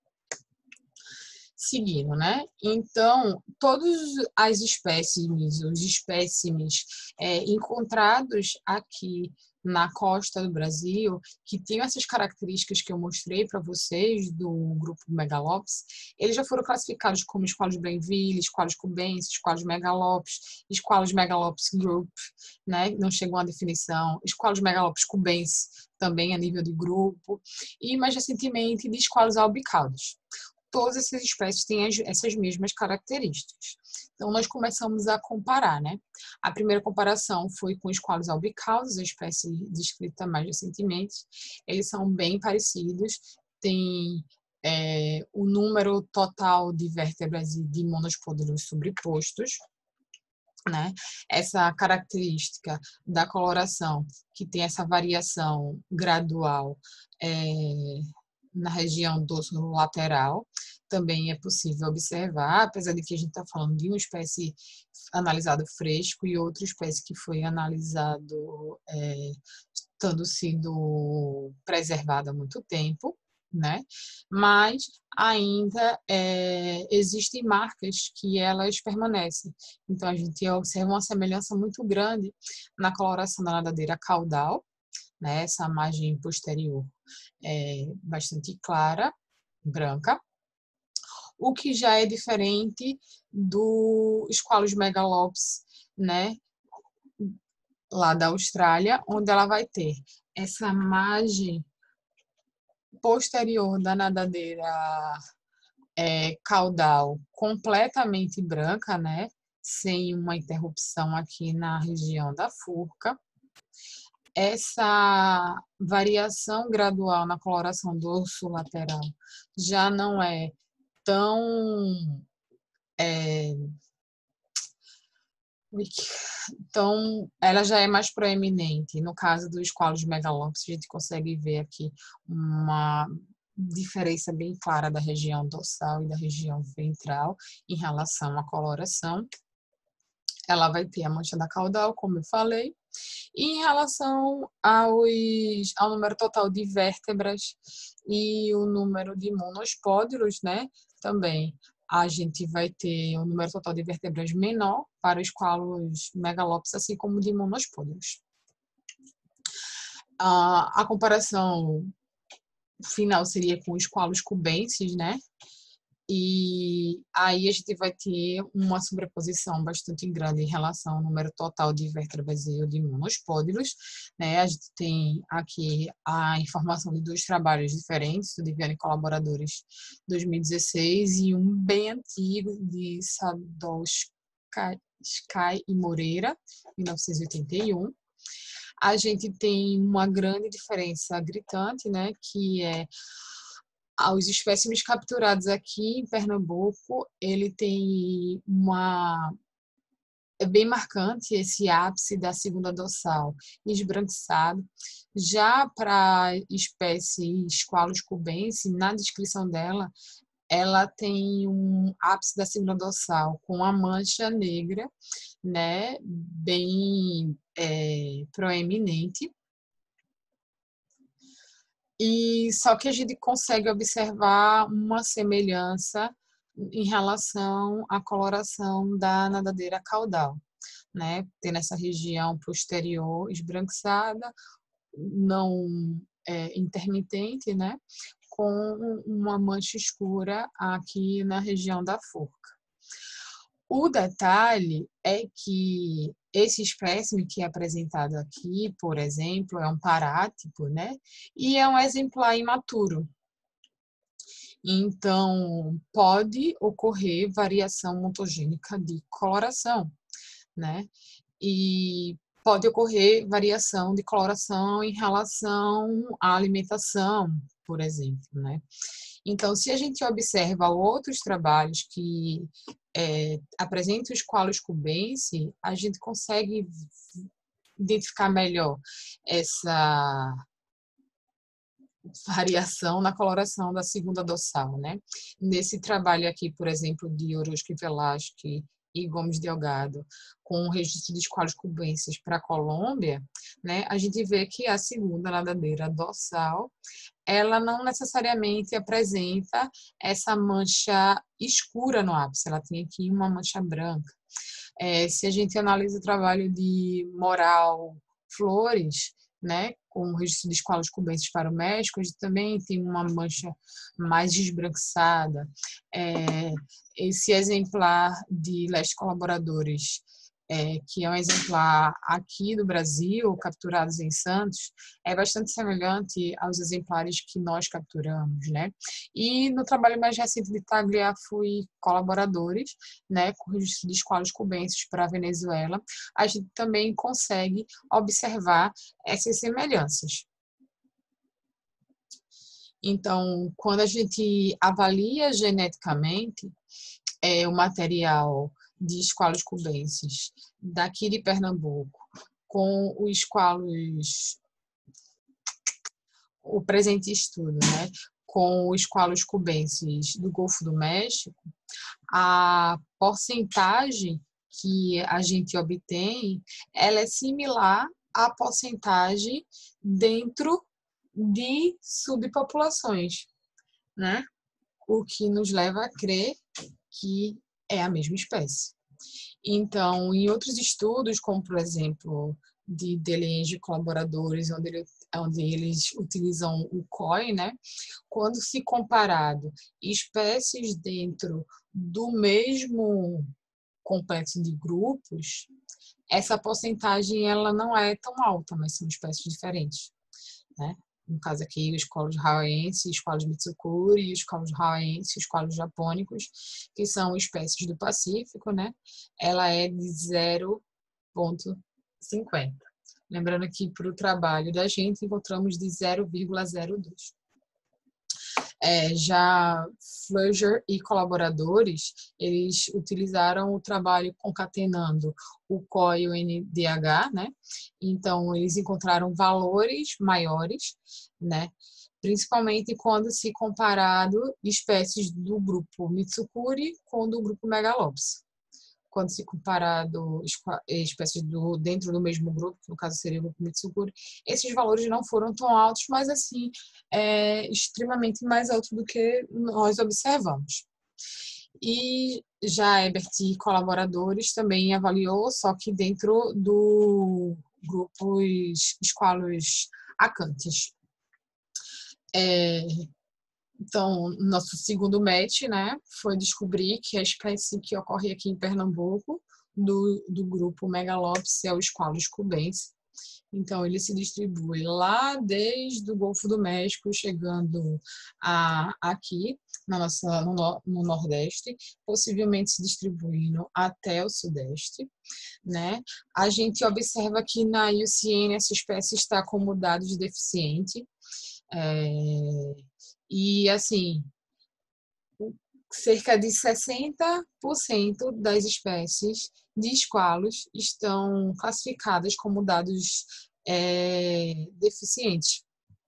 Seguindo, né? Então, todas as espécies, os espécimes é, encontrados aqui na costa do Brasil, que tem essas características que eu mostrei para vocês do grupo Megalopes, eles já foram classificados como esqualos Blainville, esqualos cubensis, esqualos megalopes, esqualos megalopes group, né? Não chegou a definição, esqualos megalopes cubensis também a nível de grupo, e mais recentemente de esqualos albicaudos. Todas essas espécies têm essas mesmas características. Então, nós começamos a comparar, né? A primeira comparação foi com os esqualos albicaudos, a espécie descrita mais recentemente. Eles são bem parecidos, tem é, o número total de vértebras e de monospódilos sobrepostos, né? Essa característica da coloração, que tem essa variação gradual é, na região dorso lateral, também é possível observar, apesar de que a gente está falando de uma espécie analisado fresco e outra espécie que foi analisado é, estando sido preservada há muito tempo, né? Mas ainda é, existem marcas que elas permanecem. Então, a gente observa uma semelhança muito grande na coloração da nadadeira caudal, né? Essa margem posterior é bastante clara, branca, o que já é diferente do esqualos megalopes, né, lá da Austrália, onde ela vai ter essa margem posterior da nadadeira é, caudal completamente branca, né, sem uma interrupção aqui na região da furca. Essa variação gradual na coloração dorso-lateral já não é tão é, então, ela já é mais proeminente. No caso dos colos megalópicos, a gente consegue ver aqui uma diferença bem clara da região dorsal e da região ventral em relação à coloração. Ela vai ter a mancha da caudal, como eu falei. E em relação aos, ao número total de vértebras e o número de monospódilos, né, também a gente vai ter um número total de vértebras menor para os colos megalópicos, assim como de monospódilos. A, a comparação final seria com os colos cubenses, né? E aí a gente vai ter uma sobreposição bastante grande em relação ao número total de vértebras e de monospódilos, né? A gente tem aqui a informação de dois trabalhos diferentes, do Viviane e Colaboradores dois mil e dezesseis e um bem antigo de Sadowski e Moreira, mil novecentos e oitenta e um. A gente tem uma grande diferença gritante, né? Que é os espécimes capturados aqui em Pernambuco, ele tem uma... é bem marcante esse ápice da segunda dorsal esbranquiçado. Já para a espécie Squalus cubensis, na descrição dela, ela tem um ápice da segunda dorsal com a mancha negra, né, bem é, proeminente. E só que a gente consegue observar uma semelhança em relação à coloração da nadadeira caudal, né? Tem nessa região posterior esbranquiçada, não é, intermitente, né? Com uma mancha escura aqui na região da forca. O detalhe é que esse espécime que é apresentado aqui, por exemplo, é um parátipo, né? E é um exemplar imaturo. Então, pode ocorrer variação ontogênica de coloração, né? E pode ocorrer variação de coloração em relação à alimentação, por exemplo, né? Então, se a gente observa outros trabalhos que é, apresentam os colos cubensis, a gente consegue identificar melhor essa variação na coloração da segunda dorsal, né? Nesse trabalho aqui, por exemplo, de Orozco Velasquez e Gomes Delgado, com o registro de colos cubensis para a Colômbia, né? A gente vê que a segunda nadadeira dorsal, ela não necessariamente apresenta essa mancha escura no ápice, ela tem aqui uma mancha branca. É, se a gente analisa o trabalho de Moral Flores, né, com o registro de escolas cubenses para o México, a gente também tem uma mancha mais esbranquiçada. É, esse exemplar de Leste Colaboradores, é, que é um exemplar aqui do Brasil, capturados em Santos, é bastante semelhante aos exemplares que nós capturamos, né? E no trabalho mais recente de Tagliafico e Colaboradores, né, com o registro de escolas cubenses para a Venezuela, a gente também consegue observar essas semelhanças. Então, quando a gente avalia geneticamente é, o material de esqualos cubensis daqui de Pernambuco com os esqualos, o presente estudo, né, com os esqualos cubensis do Golfo do México, a porcentagem que a gente obtém, ela é similar à porcentagem dentro de subpopulações, né? O que nos leva a crer que é a mesma espécie. Então, em outros estudos, como por exemplo, de Delenge e Colaboradores, onde, ele, onde eles utilizam o C O I, né? Quando se comparado espécies dentro do mesmo complexo de grupos, essa porcentagem ela não é tão alta, mas são espécies diferentes, né? No caso aqui, os colos hawaienses, os colos mitsukuri, os colos hawaienses, os colos japônicos, que são espécies do Pacífico, né? Ela é de zero vírgula cinquenta. Lembrando que para o trabalho da gente encontramos de zero vírgula zero dois. É, já Fleuger e colaboradores, eles utilizaram o trabalho concatenando o C O e o N D H, né? Então, eles encontraram valores maiores, né? Principalmente quando se comparado espécies do grupo Mitsukuri com o do grupo Megalops. Quando se comparado espécies do, dentro do mesmo grupo, que no caso seria o grupo Mitsukuri, esses valores não foram tão altos, mas assim, é, extremamente mais altos do que nós observamos. E já Ebert e colaboradores também avaliou, só que dentro do grupos esqualos acantes. É, então, nosso segundo match, né, foi descobrir que a espécie que ocorre aqui em Pernambuco, do, do grupo Megalops, é o Squalus cubensis. Então, ele se distribui lá desde o Golfo do México, chegando a, aqui na nossa, no, no Nordeste, possivelmente se distribuindo até o Sudeste. Né? A gente observa que na I U C N essa espécie está como dado de deficiente. É, e, assim, cerca de sessenta por cento das espécies de esqualos estão classificadas como dados é, deficientes.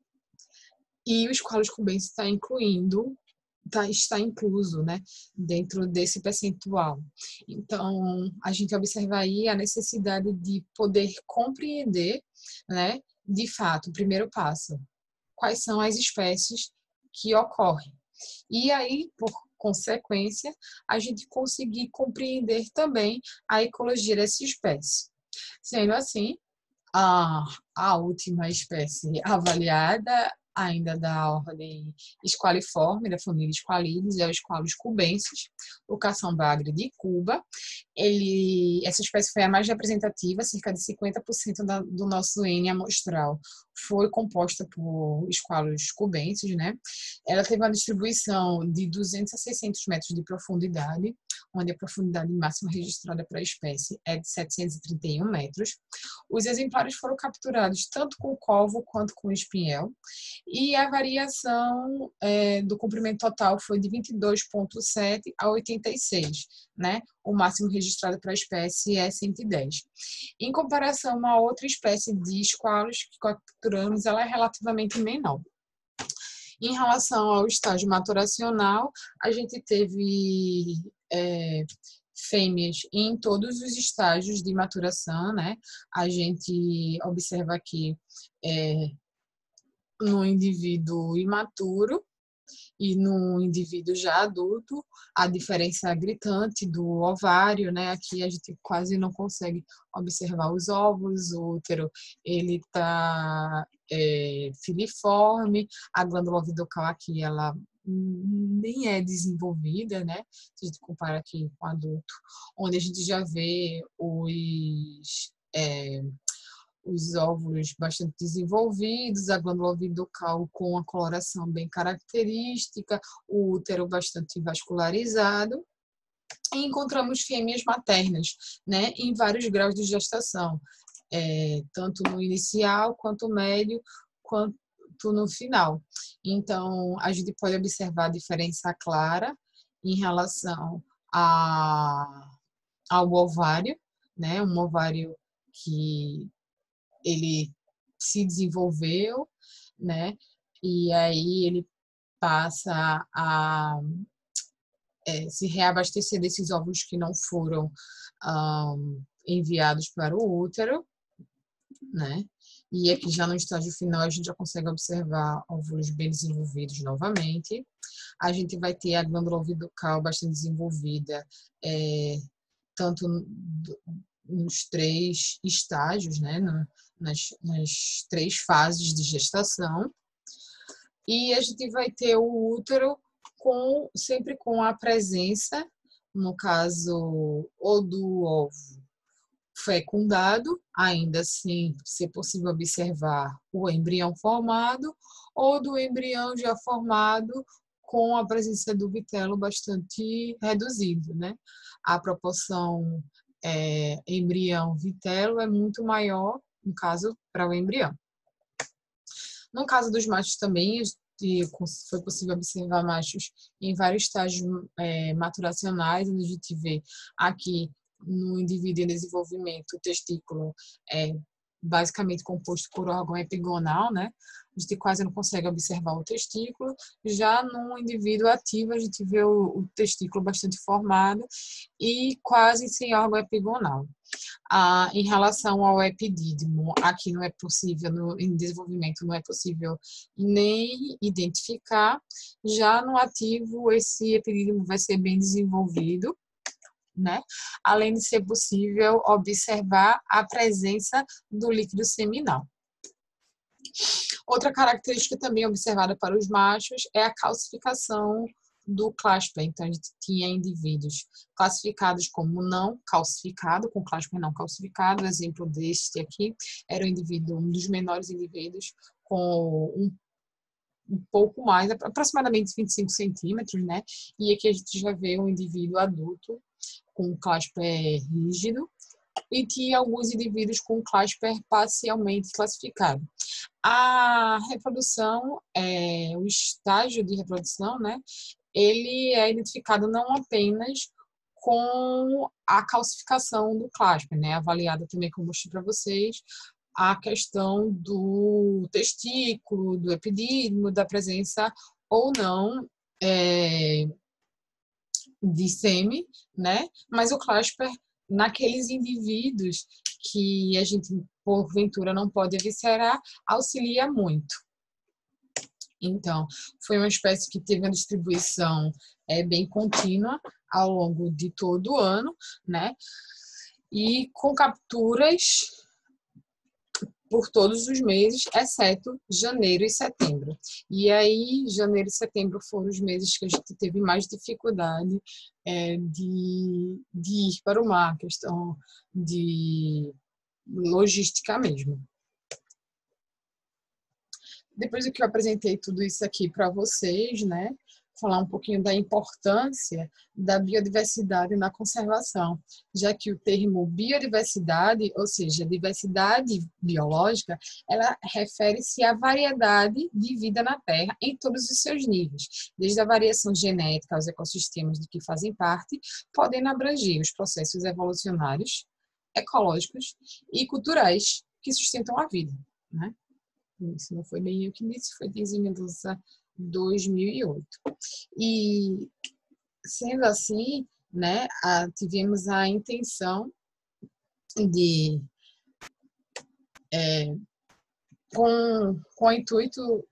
E o esqualus cubensis está incluindo, tá, está incluso, né, dentro desse percentual. Então, a gente observa aí a necessidade de poder compreender, né, de fato, o primeiro passo, quais são as espécies que ocorrem. E aí, por consequência, a gente conseguir compreender também a ecologia dessa espécie. Sendo assim, a, a última espécie avaliada, ainda da ordem Squaliforme, da família Squalides, é o Squalus cubensis, o cação-bagre de Cuba. Ele, essa espécie foi a mais representativa, cerca de cinquenta por cento da, do nosso N amostral foi composta por Squalus cubensis, né? Ela teve uma distribuição de duzentos a seiscentos metros de profundidade, onde a profundidade máxima registrada para a espécie é de setecentos e trinta e um metros. Os exemplares foram capturados tanto com covo quanto com espinhel, e a variação é, do comprimento total foi de vinte e dois vírgula sete a oitenta e seis, né? O máximo registrado para a espécie é cento e dez. Em comparação a uma outra espécie de esqualos que capturamos, ela é relativamente menor. Em relação ao estágio maturacional, a gente teve é, fêmeas em todos os estágios de maturação, né? A gente observa aqui é, no indivíduo imaturo e no indivíduo já adulto, a diferença gritante do ovário, né? Aqui a gente quase não consegue observar os óvulos, o útero ele está é, filiforme, a glândula oviducal aqui ela nem é desenvolvida, né? Se a gente compara aqui com adulto, onde a gente já vê os é, os óvulos bastante desenvolvidos, a glândula oviducal com a coloração bem característica, o útero bastante vascularizado, e encontramos fêmeas maternas, né, em vários graus de gestação, é, tanto no inicial, quanto médio, quanto no final. Então, a gente pode observar a diferença clara em relação a, ao ovário, né, um ovário que ele se desenvolveu, né? E aí ele passa a é, se reabastecer desses óvulos que não foram um, enviados para o útero, né? E aqui já no estágio final a gente já consegue observar óvulos bem desenvolvidos novamente. A gente vai ter a glândula oviducal bastante desenvolvida, é, tanto nos três estágios, né? Nas, nas três fases de gestação. E a gente vai ter o útero com, sempre com a presença, no caso, ou do ovo fecundado, ainda assim ser possível observar o embrião formado, ou do embrião já formado com a presença do vitelo bastante reduzido, né? A proporção é, embrião-vitelo é muito maior, no caso, para o embrião. No caso dos machos também, e foi possível observar machos em vários estágios é, maturacionais, onde a gente vê aqui no indivíduo em desenvolvimento o testículo é basicamente composto por órgão epigonal, né? A gente quase não consegue observar o testículo. Já no indivíduo ativo, a gente vê o, o testículo bastante formado e quase sem órgão epigonal. Ah, em relação ao epidídimo, aqui não é possível, no, em desenvolvimento, não é possível nem identificar. Já no ativo, esse epidídimo vai ser bem desenvolvido, né? Além de ser possível observar a presença do líquido seminal. Outra característica também observada para os machos é a calcificação do clasper. Então, a gente tinha indivíduos classificados como não calcificado, com clasper não calcificado. O exemplo deste aqui era um indivíduo, um dos menores indivíduos, com um, um pouco mais, aproximadamente vinte e cinco centímetros, né? E aqui a gente já vê um indivíduo adulto com clasper rígido e tinha alguns indivíduos com clasper parcialmente classificado. A reprodução, é, o estágio de reprodução, né, ele é identificado não apenas com a calcificação do clasper, né, avaliada também, como eu mostrei para vocês, a questão do testículo, do epidídimo, da presença ou não é, de sêmen, né, mas o clasper naqueles indivíduos que a gente, porventura, não pode eviscerar, auxilia muito. Então, foi uma espécie que teve uma distribuição é, bem contínua ao longo de todo o ano, né? E com capturas por todos os meses, exceto janeiro e setembro. E aí, janeiro e setembro foram os meses que a gente teve mais dificuldade é, de, de ir para o mar, questão de logística mesmo. Depois do que eu apresentei tudo isso aqui para vocês, né, falar um pouquinho da importância da biodiversidade na conservação, já que o termo biodiversidade, ou seja, diversidade biológica, ela refere-se à variedade de vida na Terra em todos os seus níveis, desde a variação genética aos ecossistemas de que fazem parte, podendo abranger os processos evolucionários, ecológicos e culturais que sustentam a vida, né? Isso não foi bem eu que disse, foi Disney Mendoza dois mil e oito. E, sendo assim, né, a, tivemos a intenção de, é, com, com o intuito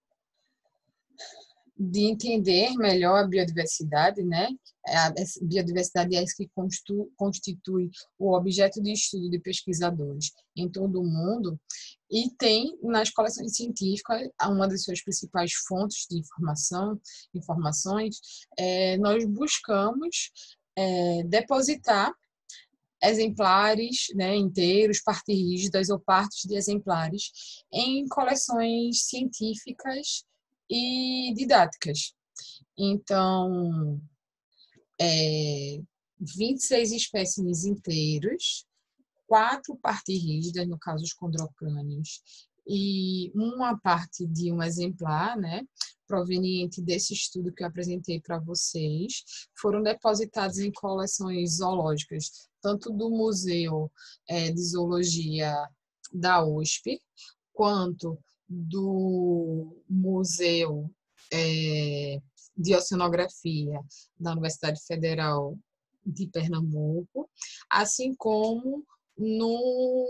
de entender melhor a biodiversidade, né? A biodiversidade é isso que constitui o objeto de estudo de pesquisadores em todo o mundo e tem nas coleções científicas uma das suas principais fontes de informação, informações. É, nós buscamos é, depositar exemplares, né, inteiros, partes rígidas ou partes de exemplares em coleções científicas e didáticas. Então, é, vinte e seis espécimes inteiros, quatro partes rígidas, no caso os condrocrânios, e uma parte de um exemplar, né, proveniente desse estudo que eu apresentei para vocês, foram depositados em coleções zoológicas, tanto do Museu é, de Zoologia da U S P, quanto do Museu é, de Oceanografia da Universidade Federal de Pernambuco, assim como no,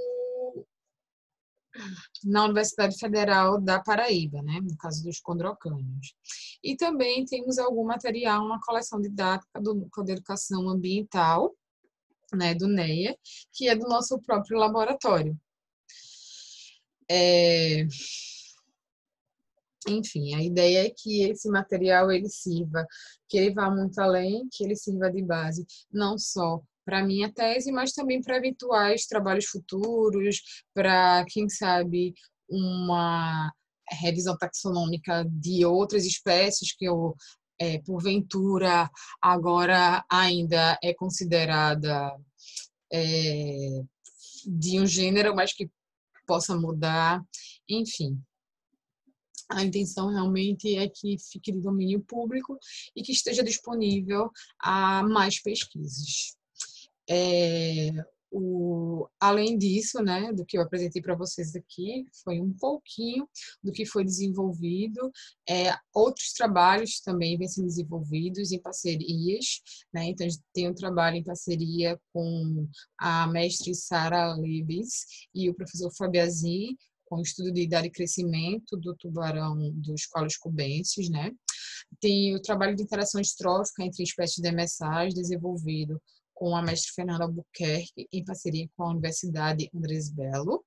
na Universidade Federal da Paraíba, né, no caso dos condrocânios. E também temos algum material na coleção didática do Núcleo de Educação Ambiental, né, do NEA, que é do nosso próprio laboratório. É... Enfim, a ideia é que esse material ele sirva, que ele vá muito além, que ele sirva de base não só para a minha tese, mas também para eventuais trabalhos futuros, para, quem sabe, uma revisão taxonômica de outras espécies que eu, é, porventura, agora ainda é considerada é, de um gênero, mas que possa mudar, enfim. A intenção realmente é que fique de domínio público e que esteja disponível a mais pesquisas. É, o, além disso, né, do que eu apresentei para vocês aqui, foi um pouquinho do que foi desenvolvido. É, outros trabalhos também vêm sendo desenvolvidos em parcerias, né? Então, a gente tem um trabalho em parceria com a mestre Sara Libes e o professor Fabiazzi, com o estudo de idade e crescimento do tubarão dos colos cubensis, né? Tem o trabalho de interação distrófica entre espécies demersais, desenvolvido com a mestre Fernanda Albuquerque, em parceria com a Universidade Andrés Bello.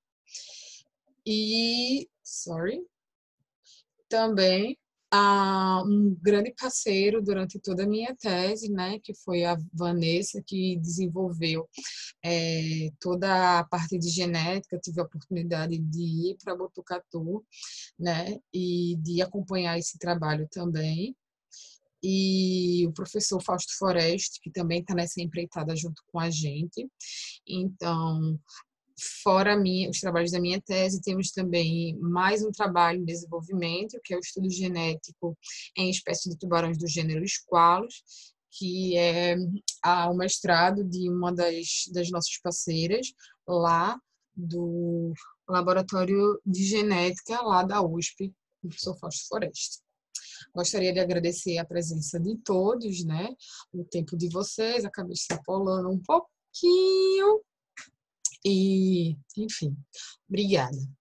E, sorry, também ah, um grande parceiro durante toda a minha tese, né, que foi a Vanessa, que desenvolveu é, toda a parte de genética. Eu tive a oportunidade de ir para Botucatu, né, e de acompanhar esse trabalho também. E o professor Fausto Foreste, que também está nessa empreitada junto com a gente. Então, fora minha, os trabalhos da minha tese, temos também mais um trabalho em desenvolvimento, que é o estudo genético em espécies de tubarões do gênero Squalus, que é a, o mestrado de uma das, das nossas parceiras lá do Laboratório de Genética lá da U S P, o professor Fausto Foreste. Gostaria de agradecer a presença de todos, né? O tempo de vocês, acabei extrapolando um pouquinho. E, enfim, obrigada.